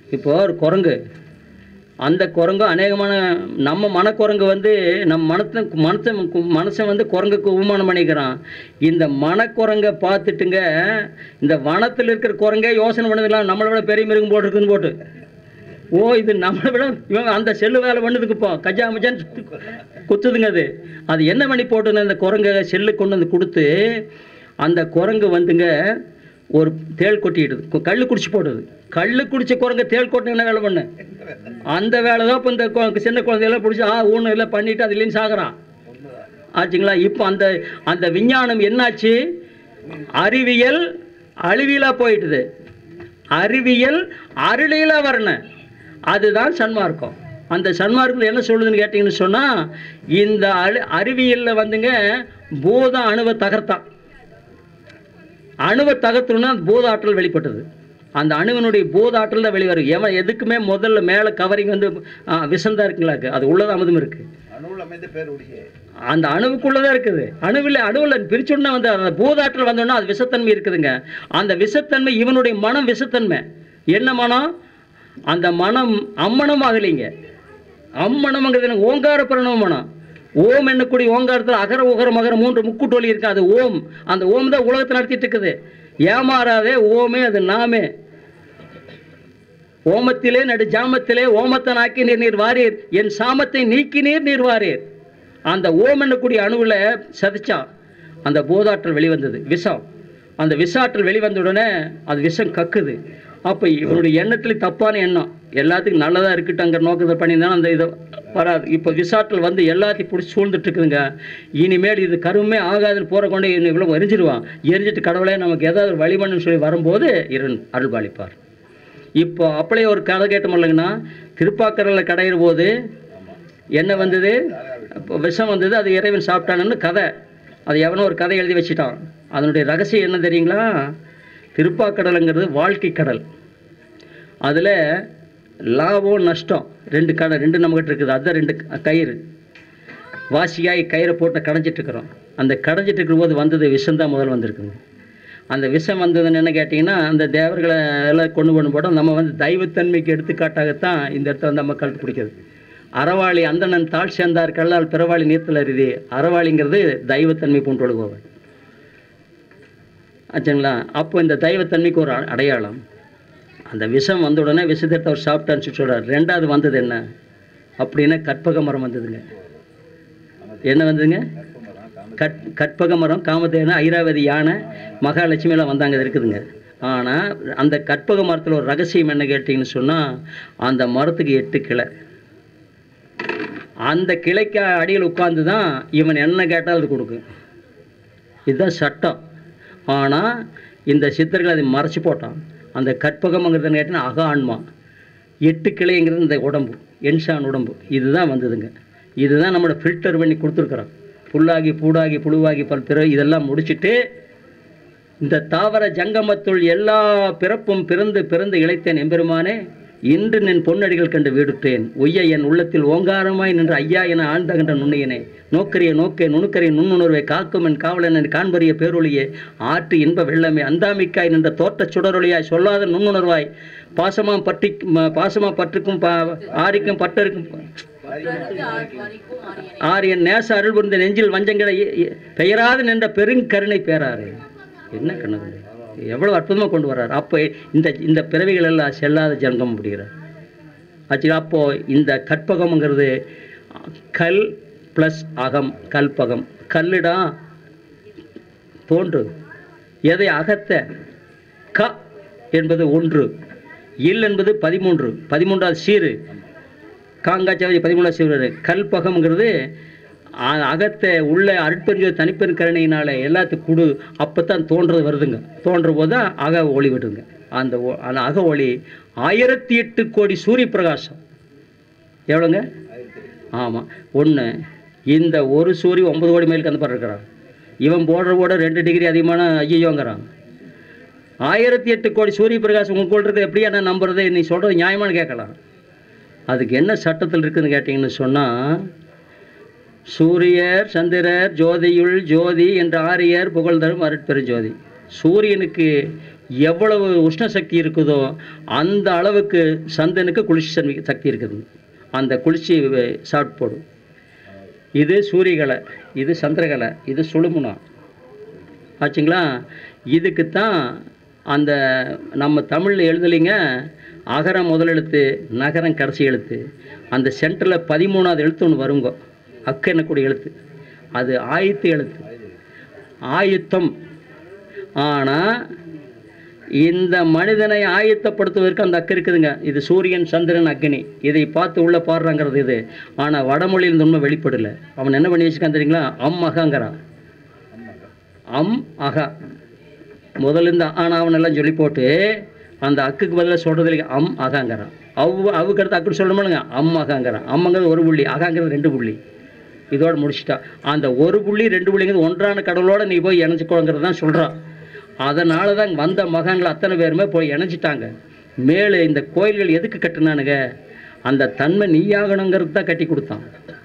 இப்போ ஒரு குரங்கு, அந்த குரங்கு அநேகமான நம்ம மனக்குரங்கு வந்து நம்ம மனசன் வந்து குரங்குக்கு உபமானம் பண்ணிக்கிறான். இந்த மனக்குரங்கை பார்த்துட்டுங்க இந்த வனத்தில் இருக்கிற குரங்கே யோசனை பண்ணதுலாம் நம்மளை விட பெரிய மிருகம் போட்டிருக்குன்னு போட்டு, ஓ இது நம்மளை விட இவங்க அந்த செல்லு வேலை பண்ணுதுக்குப்போ கஜா மஜான்னு குத்துதுங்க. அது என்ன பண்ணி போட்டுன்னு அந்த குரங்கை செல்லு கொண்டு வந்து கொடுத்து, அந்த குரங்கு வந்துங்க ஒரு தேள் கொட்டிடுது, கல் குடிச்சு போடுது. கல் குடிச்ச குரங்க தேள் கொட்டின என்ன வேலை பண்ணு? அந்த வேலை தான் இப்போ இந்த சின்ன குழந்தையெல்லாம் பிடிச்சி ஊன்னு எல்லாம் பண்ணிட்டு அது இல்லைன்னு சாகுறான் ஆச்சுங்களா. இப்போ அந்த அந்த விஞ்ஞானம் என்னாச்சு? அறிவியல் அழிவியலா போயிட்டுது, அறிவியல் அருளியலா வரணும். அதுதான் சன்மார்க்கம். அந்த சன்மார்க்கத்தில் என்ன சொல்லுதுன்னு கேட்டிங்கன்னு சொன்னால், இந்த அறிவியலில் வந்துங்க பூதம் அணுவை தகர்த்தான். அணுவை தகர்த்துனா பூத ஆற்றல் வெளிப்பட்டது. அந்த அணுவினுடைய பூத ஆற்றல் தான் வெளிவரும். எவன் எதுக்குமே முதல்ல மேலே கவரிங் வந்து விஷந்தா இருக்குங்களாக்கு, அது உள்ளது அமுதம் இருக்குது. அந்த அணுவுக்குள்ளதான் இருக்குது. அணுவில் பிரிச்சுன்னா வந்து அந்த பூதாற்றல் வந்தோன்னா அது விஷத்தன்மை இருக்குதுங்க. அந்த விஷத்தன்மை இவனுடைய மனம் விஷத்தன்மை. என்ன மனம்? அந்த மனம் அம்மனம் ஆகலைங்க. அம்மனம்ங்கிறது ஓங்கார பிரணவ மனம். ஓம் என்னக்கூடிய ஓங்காரத்தில் அகர உகர மகர 3 முக்கூட்டொலி இருக்கு. அது ஓம். அந்த ஓம் தான் உலகத்தை நடத்திட்டு இருக்குது. ஏமாறாதே ஓமே அது நாமே. ஓமத்திலே நடு ஜாமத்திலே ஓமத்தை நாக்கி நீர் வாரீர், என் சாமத்தை நீக்கி நீர் வாரீர். அந்த ஓம் என்னக்கூடிய அணுவில் சதிச்சா அந்த போதாற்றல் வெளிவந்தது, விஷம். அந்த விஷாற்றல் வெளிவந்த உடனே அது விஷம் கக்குது. அப்போ இவனுடைய எண்ணத்தில் தப்பான எண்ணம், எல்லாத்துக்கும் நல்லதாக இருக்கட்டுங்கிற நோக்கத்தை பண்ணியிருந்தாலும் அந்த இதை வராது. இப்போ விஷாற்றல் வந்து எல்லாத்தையும் பிடிச்சி சூழ்ந்துட்டு இருக்குதுங்க. இனிமேல் இது கருமே ஆகாதுன்னு போகிற கொண்டு இவ்வளோ எரிஞ்சிடுவான். எரிஞ்சிட்டு கடவுளே நமக்கு ஏதாவது வழிபண்ணுன்னு சொல்லி வரும்போது அருள் பாலிப்பார். இப்போ அப்படியே ஒரு கதை கேட்டோம் இல்லைங்கன்னா, திருப்பாக்கரையில் கடையிற போது என்ன வந்தது? விஷம் வந்தது, அது இறைவன் சாப்பிட்டானு கதை. அது எவனோ ஒரு கதை எழுதி வச்சுட்டான். அதனுடைய ரகசியம் என்ன தெரியுங்களா? திருப்பாக்கடலுங்கிறது வாழ்க்கை கடல். அதில் லாபம் நஷ்டம் ரெண்டு நம்மகிட்ட இருக்குது. அதுதான் 2 கயிறு. வாசியாகி கயிறை போட்டு கடைஞ்சிட்ருக்குறோம். அந்த கடைஞ்சிட்டு இருக்கும்போது வந்தது விஷம்தான் முதல் வந்திருக்குங்க. அந்த விஷம் வந்ததுன்னு என்ன கேட்டிங்கன்னா, அந்த தேவர்களை எல்லாம் கொண்டு போட்டோம். நம்ம வந்து தெய்வத்தன்மைக்கு எடுத்துக்காட்டாகத்தான் இந்த இடத்துல வந்து நம்ம கழுத்து பிடிக்கிறது. அறவாளி அந்தணன் தாழ் சேர்ந்தார் கல்லால் பிறவாளி நீர்த்தல் அருதி. அறவாளிங்கிறது தெய்வத்தன்மை போன்று ஒழுகுபவர் ஆச்சுங்களா. அப்போ இந்த தெய்வத்தன்மைக்கு ஒரு அடையாளம். அந்த விஷம் வந்த உடனே விஷத்தை அவர் சாப்பிட்டான்னு சொல்லி சொல்கிறார். 2வது வந்தது என்ன அப்படின்னா, கற்பக மரம் வந்ததுங்க. என்ன வந்ததுங்க? கற்பக மரம், காமதேனு, ஐராவதி யானை, மகாலட்சுமியெல்லாம் வந்தாங்க, அது இருக்குதுங்க. ஆனால் அந்த கற்பக மரத்தில் ஒரு ரகசியம் என்ன கேட்டிங்கன்னு சொன்னால், அந்த மரத்துக்கு 8 கிளை. அந்த கிளைக்கு அடியில் உட்கார்ந்து தான் இவன் என்ன கேட்டால் அது கொடுக்கும். இதுதான் சட்டம். ஆனால் இந்த சித்தர்கள் அதை மறைச்சி போட்டான். அந்த கற்பகம்ங்கிறது கேட்டினா அக ஆன்மா, 8 கிளைங்கிறது இந்த உடம்பு, என்ஷான் உடம்பு. இதுதான் வந்ததுங்க. இதுதான் நம்மளோட ஃபில்டர் பண்ணி கொடுத்துருக்குறோம். புல்லாகி பூடாகி புழுவாகி பல்பிற இதெல்லாம் முடிச்சுட்டு, இந்த தாவர ஜங்கமத்துள் எல்லா பிறப்பும் பிறந்து இளைத்தேன் எம்பெருமானே, இன்று நின் பொன்னடிகள் கண்டு வீடுற்றேன். ஒய்ய என் உள்ளத்தில் ஓங்காரமாய் நின்ற ஐயா என ஆழ்ந்தகின்ற நுண்ணியனே, நோக்கரிய நோக்கே நுணுக்கரிய நுண்ணுணர்வை காக்கும் என் காவலன் காண்பரிய பேரொழியே, ஆற்று இன்ப வெள்ளமே அந்தாமிக்காய் நின்ற தோட்ட சுடரொழியாய் சொல்லாத நுண்ணுணர்வாய், பாசமா பற்றுக்கும் ஆரிக்கும் பட்டருக்கும் ஆரியன் நேச அருள் புரிந்த நெஞ்சில் வஞ்சங்களை பெயராது நின்ற பெருங்கருணை பேராறு. என்ன கண்ணது, எவ்வளோ அற்புதமாக கொண்டு வர்றார். அப்போ இந்த பிறவிகள் எல்லாம் செல்லாத ஜங்கம் முடிகிறார் ஆச்சு. அப்போது இந்த கற்பகம்ங்கிறது கல் ப்ளஸ் அகம், கல்பகம். கல்லிடா தோன்று எதை அகத்த க என்பது 1, இல் என்பது 13வது சீரு, காங்காச்சாவதி 13வது சீரு. கல்பகம்ங்கிறது அகத்தை உள்ள அருட்பெருஞ்சோதி தனிப்பெரும் கருணையினால் எல்லாத்துக்கும் கொடு. அப்போ தான் தோன்றது வருதுங்க. தோன்ற போது தான் அக ஒளி விடுங்க. அந்த அக ஒளி 1008 கோடி சூரிய பிரகாசம். எவ்வளோங்க? ஆமாம். இந்த ஒரு சூரிய 9 கோடி மைலுக்கு அந்த பாரு இருக்கிறான். இவன் போடுற 2 டிகிரி அதிகமான ஐயோங்கிறான். 1008 கோடி சூரிய பிரகாசம் உங்களுக்கு இருக்கிறது எப்படியா நான் நம்புறது? நீ சொல்கிறது நியாயமானு கேட்கலாம். அதுக்கு என்ன சட்டத்தில் இருக்குதுன்னு கேட்டிங்கன்னு சொன்னால், சூரியர் சந்திரர் ஜோதியுள் ஜோதி என்ற ஆரியர் புகழ்தரும் அருட்பெருஞ்சோதி. சூரியனுக்கு எவ்வளவு உஷ்ண சக்தி இருக்குதோ அந்த அளவுக்கு சந்தனுக்கு குளிர்ச்சி சக்தி இருக்குது. அந்த குளிர்ச்சி சாப்பிட்டு போடும். இது சூரியகலை, இது சந்திரகலை, இது சுழுமுனா ஆச்சுங்களா. இதுக்குத்தான் அந்த நம்ம தமிழில் எழுதலைங்க அகரம் முதல் எழுத்து, நகரம் கடைசி எழுத்து. அந்த சென்டரில் 13வது எழுத்து ஒன்று வருங்க, அக்கு என்னக்கூடிய எழுத்து, அது ஆயத்து எழுத்து, ஆயுத்தம். ஆனால் இந்த மனிதனை ஆயத்தப்படுத்துவதற்கு அந்த அக்கு இருக்குதுங்க. இது சூரியன், சந்திரன், அக்னி, இதை பார்த்து உள்ளே பாடுறாங்கிறது இது. ஆனால் வடமொழியில் இந்த உண்மை வெளிப்படலை. அவன் என்ன பண்ணி வச்சுக்கான் தெரியுங்களா? அகங்கிறான். அக முதல்ல ஆனால் அவனெல்லாம் சொல்லி போட்டு அந்த அக்குக்கு பதிலாக சொல்கிறது இல்லைங்க, அகங்கிறான். அவுக்கு அடுத்து அக்குன்னு சொல்லணுமாங்க, அகங்கிறான். அம்மங்கிறது ஒரு புள்ளி, அகங்கிறது 2 புள்ளி. இதோடு முடிச்சுட்டா. அந்த ஒரு புள்ளி 2 புள்ளிங்கிறது ஒன்றான கடவுளோடு நீ போய் இணைச்சிக்கோங்கிறது தான் சொல்கிறான். அதனால தான் வந்த மகான்கள் அத்தனை பேருமே போய் இணைச்சிட்டாங்க. மேலே இந்த கோயில்கள் எதுக்கு கட்டினானுங்க? அந்த தன்மை நீயாகணுங்கிறது தான் கட்டி கொடுத்தான்.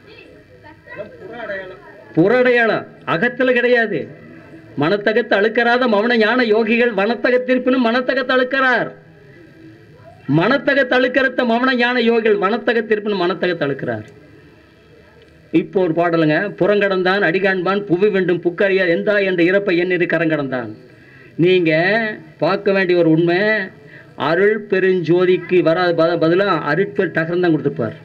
புறடையாளம் அகத்தில் கிடையாது. மனத்தகத்தை அழுக்கிறாத மௌன ஞான யோகிகள் வனத்தகத்திற்பினும் மனத்தகத்தை அழுக்கிறார். மனத்தகத்தை அழுக்கிறத மௌன ஞான யோகிகள் வனத்தகத்திற்பினும் மனத்தகத்தை அழுக்கிறார். இப்போ ஒரு பாடலுங்க, புறங்கடந்தான் அடிகாண்பான் புவி வேண்டும் புக்கறியார் எந்தா என்ற இறப்பை எண்ணிரு கரங்கடந்தான். நீங்கள் பார்க்க வேண்டிய ஒரு உண்மை, அருள் பெருஞ்சோதிக்கு வராத பதிலாக அருட்பெரு டகரம் தான் கொடுத்துருப்பார்.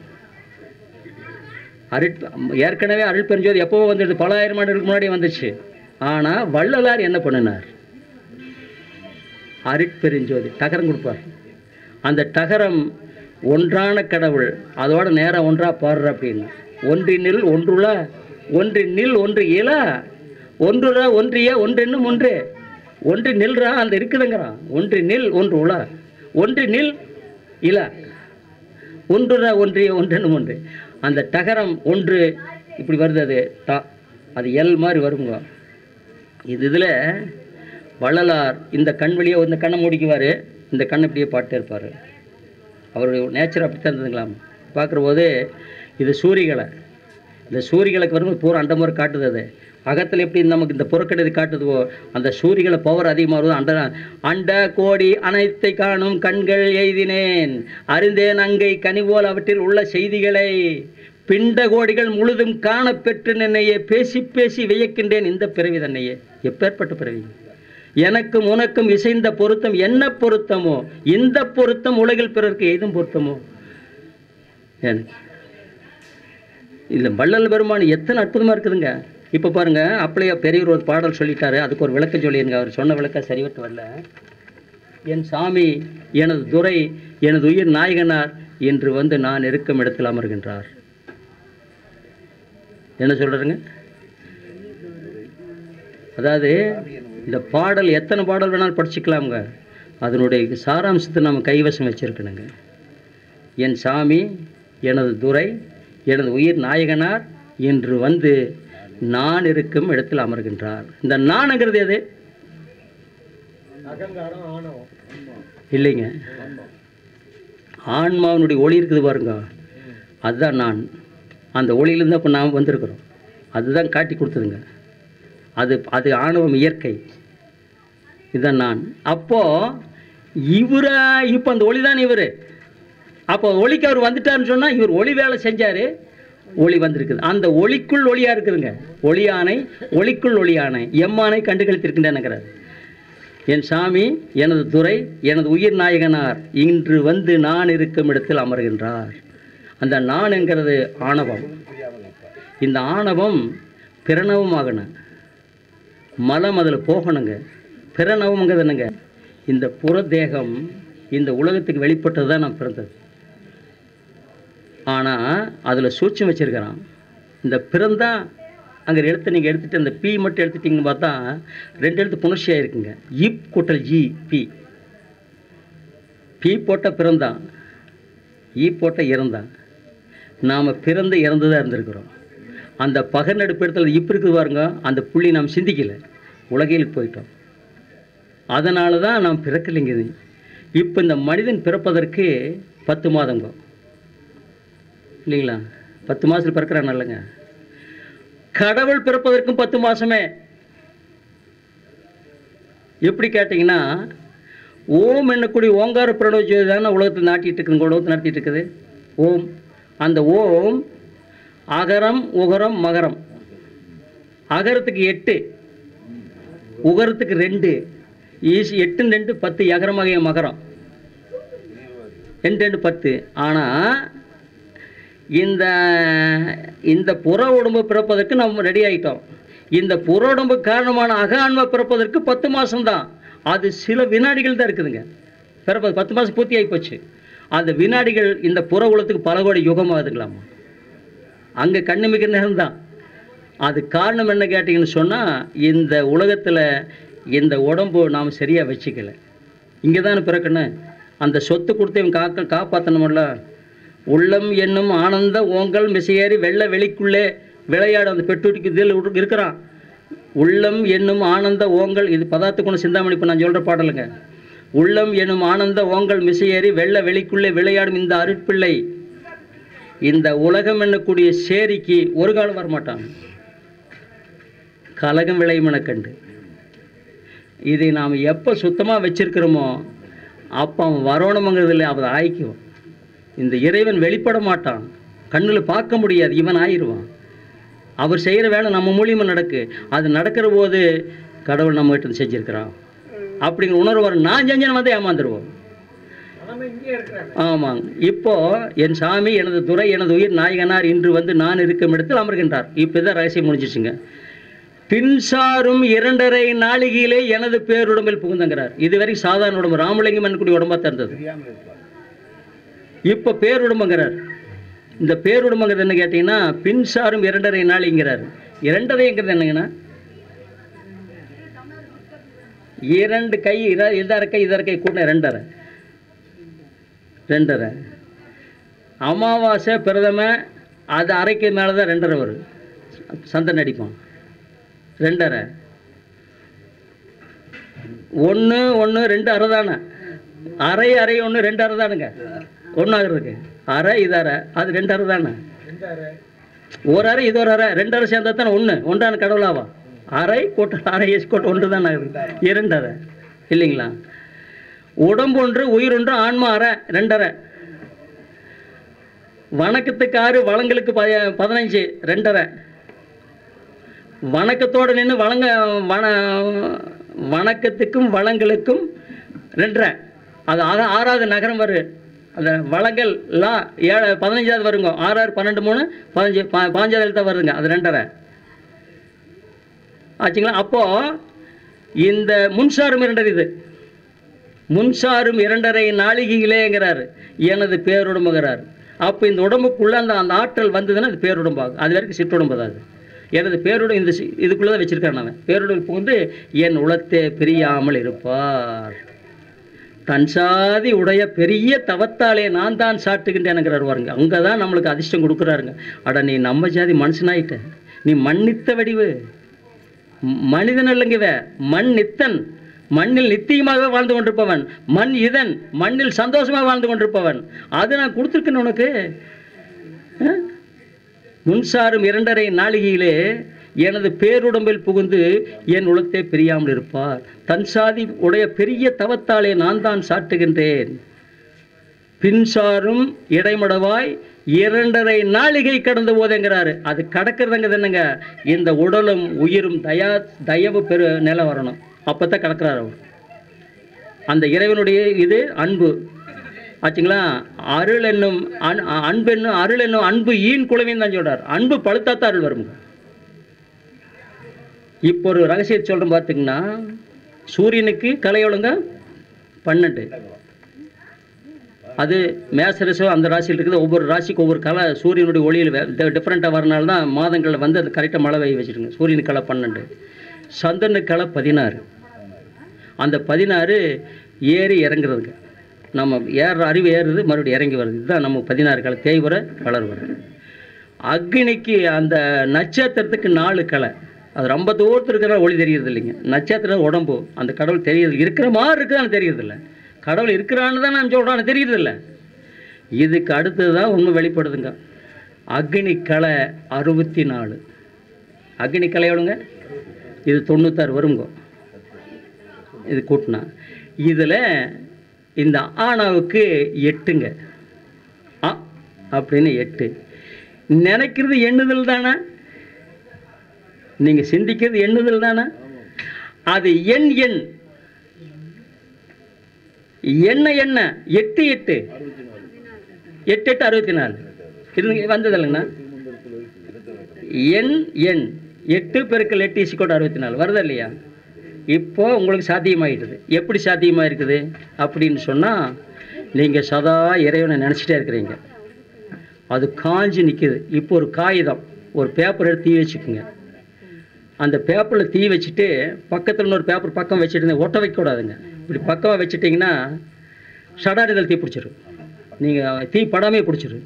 ஏற்கனவே அருள் பெருஞ்சோதி எப்போவோ வந்துடுது, பல ஆயிரம் ஆண்டுகளுக்கு முன்னாடி வந்துச்சு. ஆனால் வள்ளலார் என்ன பண்ணினார்? அருட்பெருஞ்சோதி டகரம் கொடுப்பார். அந்த டகரம் ஒன்றான கடவுள், அதோட நேரம் ஒன்றா பாடுற அப்படின்னு. ஒன்றினில் ஒன்றுல, ஒன்றினில் ஒன்று இல, ஒன்றுல ஒன்றிய ஒன்றென்னும் ஒன்று, ஒன்று நில்றா அந்த இருக்குதுங்கிறான். ஒன்று நில் ஒன்று உல, ஒன்று நில் இல, ஒன்றுல ஒன்றிய ஒன்றென்னும் ஒன்று. அந்த டகரம் ஒன்று இப்படி வருது, அது அது எல் மாதிரி வருங்க. இதில் வள்ளலார் இந்த கண் வழியே இந்த கண்ணை மூடிக்குவார், இந்த கண்ணை இப்படியே பாட்டு இருப்பார். அவருடைய நேச்சர் அப்படித்தான் இருந்ததுங்களாம். பார்க்குற போது இது சூரியகலை. இந்த சூரியகலைக்கு வரும்போது பூரா அண்ட மாதிரி காட்டுது. அது அகத்தில் எப்படி நமக்கு இந்த புறக்கடை காட்டுதுவோ அந்த சூரியகலை பவர் அதிகமாக வருவது. அண்ட கோடி அனைத்தை காணும் கண்கள் எய்தினேன், அறிந்தேன் அங்கை கனிவோல் அவற்றில் உள்ள செய்திகளை, பிண்ட கோடிகள் முழுதும் காணப்பெற்று நின்னையே பேசி பேசி வியக்கின்றேன் இந்த பிறவி தன்னையே. எப்பேற்பட்ட பிறவி! எனக்கும் உனக்கும் இசைந்த பொருத்தம் என்ன பொருத்தமோ, இந்த பொருத்தம் உலகில் பிறருக்கு எதுவும் பொருத்தமோ. இல்லை வள்ளல் பெருமான் எத்தனை அற்புதமாக இருக்குதுங்க. இப்போ பாருங்க, அப்படியே பெரியவர் ஒரு பாடல் சொல்லிட்டாரு, அதுக்கு ஒரு விளக்கம் சொல்லிடுங்க. அவர் சொன்ன விளக்கம் சரிவட்டு வரல. என் சாமி எனது துரை எனது உயிர் நாயகனார் என்று வந்து நான் இருக்கும் இடத்தில் அமர்கின்றார். என்ன சொல்கிறேங்க? அதாவது இந்த பாடல் எத்தனை பாடல் வேணாலும் படிச்சுக்கலாமுங்க, அதனுடைய சாராம்சத்தை நம்ம கைவசம் வச்சுருக்கணுங்க. என் சாமி எனது துரை எனது உயிர் நாயகனார் என்று வந்து நான் இருக்கும் இடத்தில் அமர்கின்றார். இந்த நான்ங்கிறது எது? இல்லைங்க, ஆன்மாவினுடைய ஒளி இருக்குது பாருங்க, அதுதான் நான். அந்த ஒளியிலேருந்து இப்போ நாம் வந்திருக்கிறோம், அதுதான் காட்டி கொடுத்ததுங்க. அது ஆணவம் இயற்கை, இதுதான் நான். அப்போது இவரை இப்போ அந்த ஒளி தான் இவர். அப்போ ஒளிக்கு அவர் வந்துட்டார்னு சொன்னால் இவர் ஒளி வேலை செஞ்சார், ஒளி வந்திருக்குது. அந்த ஒளிக்குள் ஒளியாக இருக்குதுங்க. ஒளியானை ஒளிக்குள் ஒளியானை எம்மானை கண்டுகளித்திருக்கின்றேனுங்கிறார். என் சாமி எனது துரை எனது உயிர் நாயகனார் இன்று வந்து நான் இருக்கும் இடத்தில் அமர்கின்றார். அந்த நான் என்கிறது ஆணவம். இந்த ஆணவம் பிரணவமாகணும், மலம் அதில் போகணுங்க. பிரணவங்கிறது என்னங்க? இந்த புற தேகம் இந்த உலகத்துக்கு வெளிப்பட்டது தான் நான் பிறந்தது. ஆனால் அதில் சூட்சம் வச்சுருக்கிறான். இந்த பிறந்தா அங்கே எழுத்து நீங்கள் எடுத்துகிட்டு அந்த பி மட்டும் எடுத்துட்டிங்கன்னு பார்த்தா 2 எழுத்து புணர்ச்சியாக இருக்குங்க. இப் கூட்டல் ஜி பி. பி போட்ட பிறந்தான், ஈ போட்ட இறந்தான். நாம் பிறந்து இறந்து தான் இருந்திருக்கிறோம். அந்த பகநடுப்பு இடத்துல இப்போ இருக்குது பாருங்க, அந்த புள்ளி நாம் சிந்திக்கலை, உலகில் போயிட்டோம். அதனால தான் நாம் பிறக்கலைங்க. இப்போ இந்த மனிதன் பிறப்பதற்கு 10 மாதங்க இல்லைங்களா? 10 மாதத்தில் பிறக்கிறான் இல்லைங்க. கடவுள் பிறப்பதற்கும் 10 மாதமே. எப்படி கேட்டிங்கன்னா ஓம் என்னக்கூடிய ஓங்கார பிரணவ ஜோதி தானே உலகத்தில் நாட்டிகிட்டு இருக்குது, உலகத்தில் நடத்திட்டு இருக்குது. ஓம், அந்த ஓம் அகரம் உகரம் மகரம். அகரத்துக்கு 8, உகரத்துக்கு 2, 8 2 10, அகரமாக மகரம் 2 2 10. ஆனால் இந்த புற உடம்பு பிறப்பதற்கு நம்ம ரெடி ஆகிட்டோம். இந்த புற உடம்பு காரணமான ஆன்மா பிறப்பதற்கு 10 மாதம்தான். அது சில வினாடிகள் தான் இருக்குதுங்க. பிறப்பது 10 மாதம் பூர்த்தி ஆகி போச்சு. அந்த வினாடிகள் இந்த புற உலகத்துக்கு பல கோடி யுகமாகுதுங்களாமா. அங்கே கண்ணுமிக்க நேரம் தான். அது காரணம் என்ன கேட்டிங்கன்னு சொன்னால், இந்த உலகத்தில் இந்த உடம்பு நாம் சரியாக வச்சுக்கல. இங்கே தானே பிறக்கணும். அந்த சொத்து கொடுத்து இவன் காப்பாற்றணும்ல. உள்ளம் என்னும் ஆனந்த ஓங்கல் மிசையேறி வெள்ள வெளிக்குள்ளே விளையாடு அந்த பெட்டுட்டிக்கு இதில் இருக்கிறான். உள்ளம் என்னும் ஆனந்த ஓங்கல், இது பதார்த்தக்குண சிந்தாமணி இப்போ நான் சொல்கிற பாடலுங்க. உள்ளம் என்னும் ஆனந்த ஓங்கல் மிசையேறி வெள்ள வெளிக்குள்ளே விளையாடும் இந்த அருட்பிள்ளை இந்த உலகம் என்னக்கூடிய சேரிக்கு ஒரு காலம் வரமாட்டான். கலகம் விளையும் என கண்டு இதை நாம் எப்போ சுத்தமாக வச்சிருக்கிறோமோ அப்போ அவன் வரணுங்கிறது இல்லை, அவன் ஆயிக்குவான். இந்த இறைவன் வெளிப்பட மாட்டான், கண்ணில் பார்க்க முடியாது, இவன் ஆயிடுவான். அவர் செய்கிற வேலை நம்ம மூலியமாக நடக்கு. அது நடக்கிற போது கடவுள் நம்ம கிட்ட செஞ்சுருக்கிறான் அப்படிங்கிற உணர்வு வரும். நான் செஞ்சேன்னு வந்து ஏமாந்துருவோம். ஆமாங்க. இப்போ என் சாமி எனது துறை எனது உயிர் நாயகனார் இன்று வந்து நான் இருக்கும் இடத்தில் அமர்கின்றார். இப்போ தான் ரகசியம் முடிஞ்சிச்சுங்க. பின்சாரும் 2.5 நாளிகையிலே எனது பேருடம்பில் புகுந்தங்கிறார். இதுவரை சாதாரண உடம்பு ராமலிங்கம் என்னக்கூடிய உடம்பா தந்தது. இப்போ பேருடம்புங்கிறார். இந்த பேருடம்புங்கிறது என்ன கேட்டீங்கன்னா, பின்சாரும் 2.5 நாளிங்கிறார். 2.5ங்கிறது என்னங்கன்னா, 2 கை இதர கை கூட்டின 2.5 2.5. அமாவாசை பிரதம அது அரைக்கு மேலே தான் 2.5 வரும். சந்தன் அடிப்பான் 2.5. 1 1 2 அரை தானே. அரை 1 2 அரை தானுங்க. 1 ஆகிறதுக்கு அரை இது அரை, அது 2 அரை தானே. ஒரு அரை இது ஒரு அரை, 2 அரை சேர்ந்தா தானே 1 ஒன்றான கடவுளாவா. அரை கூட்ட அரை கோட்டை 1 தானே ஆகுது. 2 அரை இல்லைங்களா. உடம்பு 1 உயிர் 1 ஆன்மா அரை 2 அரை. வணக்கத்துக்கு 6 வளங்களுக்கு 15 2 அரை. வணக்கத்தோடு நின்று வணக்கத்துக்கும் வளங்களுக்கும் 2.5. அது 6வது நகரம் வரும். அந்த வளங்கள் எல்லாம் 15வது வருங்க. 6 6 12 3 15 15வது எழுத்தாக வருதுங்க. அது 2.5 ஆச்சுங்களா. அப்போது இந்த முன்சாரும் 2.5 இது முன்சாரும் 2.5 நாளிகையிலேங்கிறாரு எனது பேருடம்புகிறார். அப்போ இந்த உடம்புக்குள்ளே அந்த ஆற்றல் வந்ததுன்னா அது பேருடம்பாகும். அது வரைக்கும் சிற்றுடம்பு தான். அது எனது பேருடன் இந்த இதுக்குள்ளே தான் வச்சுருக்காரு. அவன் பேருடன் புகுந்து என் உளத்தே பிரியாமல் இருப்பார். தன் சாதி உடைய பெரிய தவத்தாலே நான் தான் சாட்டுகின்றேனுங்கிறார் வாருங்க. அங்கே தான் நம்மளுக்கு அதிர்ஷ்டம் கொடுக்குறாருங்க. அட நீ நம்ம ஜாதி மனுஷனாயிட்ட, நீ மண்ணித்த வடிவு மனிதன் இல்லைங்கவ, மண் நித்தன், மண்ணில் நித்தியமாக வாழ்ந்து கொண்டிருப்பவன், மண் இதன் மண்ணில் சந்தோஷமாக வாழ்ந்து கொண்டிருப்பவன். அது நான் கொடுத்துருக்கேன் உனக்கு. முன்சாரும் 2.5 நாளிகையிலே எனது பேருடம்பில் புகுந்து என் உளத்தை பிரியாமல் இருப்பார். தன் சாதி உடைய பெரிய தவத்தாலே நான் தான் சாட்டுகின்றேன். பின்சாரும் இடைமடவாய் 2.5 நாளிகை கடந்த போதேங்கிறாரு. அது கடக்கிறதுங்கிறது என்னங்க, இந்த உடலும் உயிரும் தயவு பெரு நிலை வரணும். அப்போ தான் கடக்கிறார் அவர். அந்த இறைவனுடைய இது அன்பு ஆச்சுங்களா. அருள் என்னும் அன்பு என்னும் அருள் என்னும் அன்பு ஈன் குலவின்னு தான் சொல்கிறார். அன்பு பழுத்தாத்தான் அருள் வருங்க. இப்போ ஒரு ரகசியத்தை சொல்கிறேன் பார்த்திங்கன்னா, சூரியனுக்கு கலை ஒழுங்க 12. அது மேசரசம் அந்த ராசியில் இருக்குது. ஒவ்வொரு ராசிக்கு ஒவ்வொரு கலை சூரியனுடைய ஒளியில் டிஃப்ரெண்ட்டாக வரனால தான் மாதங்களில் வந்து அது கரெக்டாக மழை பெய்ய வச்சுருங்க. சூரியனுக்கு கலை 12, சந்திரனுக்கு கலை 16. அந்த 16 ஏறி இறங்குறதுங்க. நம்ம ஏறுற அறிவு ஏறுறது மறுபடியும் இறங்கி வருது. இதுதான் நம்ம 16 கலை தேய்வர வளர்வர. அக்னிக்கு அந்த நட்சத்திரத்துக்கு 4 கலை. அது ரொம்ப தூரத்தில் இருக்கிற ஒளி தெரியுறது இல்லைங்க. நட்சத்திரம் உடம்பு அந்த கடவுள் தெரியுது, இருக்கிற மாதிரி இருக்குதான்னு தெரியுறதில்ல. கடவுள் இருக்கிறான்னு தான் நான் சொல்கிறான்னு தெரியுறதில்ல. இதுக்கு அடுத்தது தான் உண்மை வெளிப்படுதுங்க. அக்னி கலை 64. அக்னி கலை எவ்வளோங்க? இது 96 வருங்க. இது கூட்டினா இதில் இந்த ஆணாவுக்கு 8ங்க. ஆ அப்படின்னு 8. நினைக்கிறது எண்ணுதல் தானே, நீங்கள் சிந்திக்கிறது எண்ணுதல் தானே. அது எண் எண் என்ன 8 8 8 8 64 இருந்து வந்தது இல்லைங்கண்ணா. எண் 8 பெருக்கல் 8 = 64 வருதா இல்லையா? இப்போ உங்களுக்கு சாத்தியமாகிடுது. எப்படி சாத்தியமாக இருக்குது அப்படின்னு சொன்னால், நீங்கள் சதா இறைவனை நினச்சிட்டே இருக்கிறீங்க, அது காஞ்சி நிற்கிது. இப்போ ஒரு காகிதம், ஒரு பேப்பர் எடுத்து தீ வச்சுக்குங்க. அந்த பேப்பரில் தீ வச்சுட்டு பக்கத்தில் இன்னொரு பேப்பர் பக்கம் வச்சுட்டு ஒட்ட வைக்கக்கூடாதுங்க. இப்படி பக்கமாக வச்சுட்டிங்கன்னா சடாரிதல் தீ பிடிச்சிடும். நீங்கள் தீ படாமே பிடிச்சிடும்.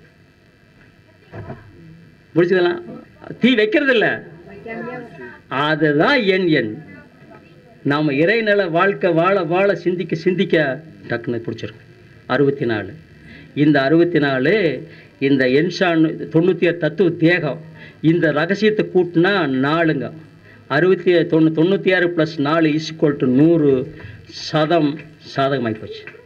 பிடிச்சதெல்லாம் தீ வைக்கிறது இல்லை, அதுதான் எண். நாம் இறைநில வாழ்க்கை வாழ வாழ சிந்திக்க சிந்திக்க டக்குன்னு பிடிச்சிருக்கு. 64. இந்த 64 இந்த என்ஷான் 96 தத்துவ தேகம், இந்த ரகசியத்தை கூட்டினா 4ங்க. 96 + 4 = 100 சதம் சாதகமாகி போச்சு.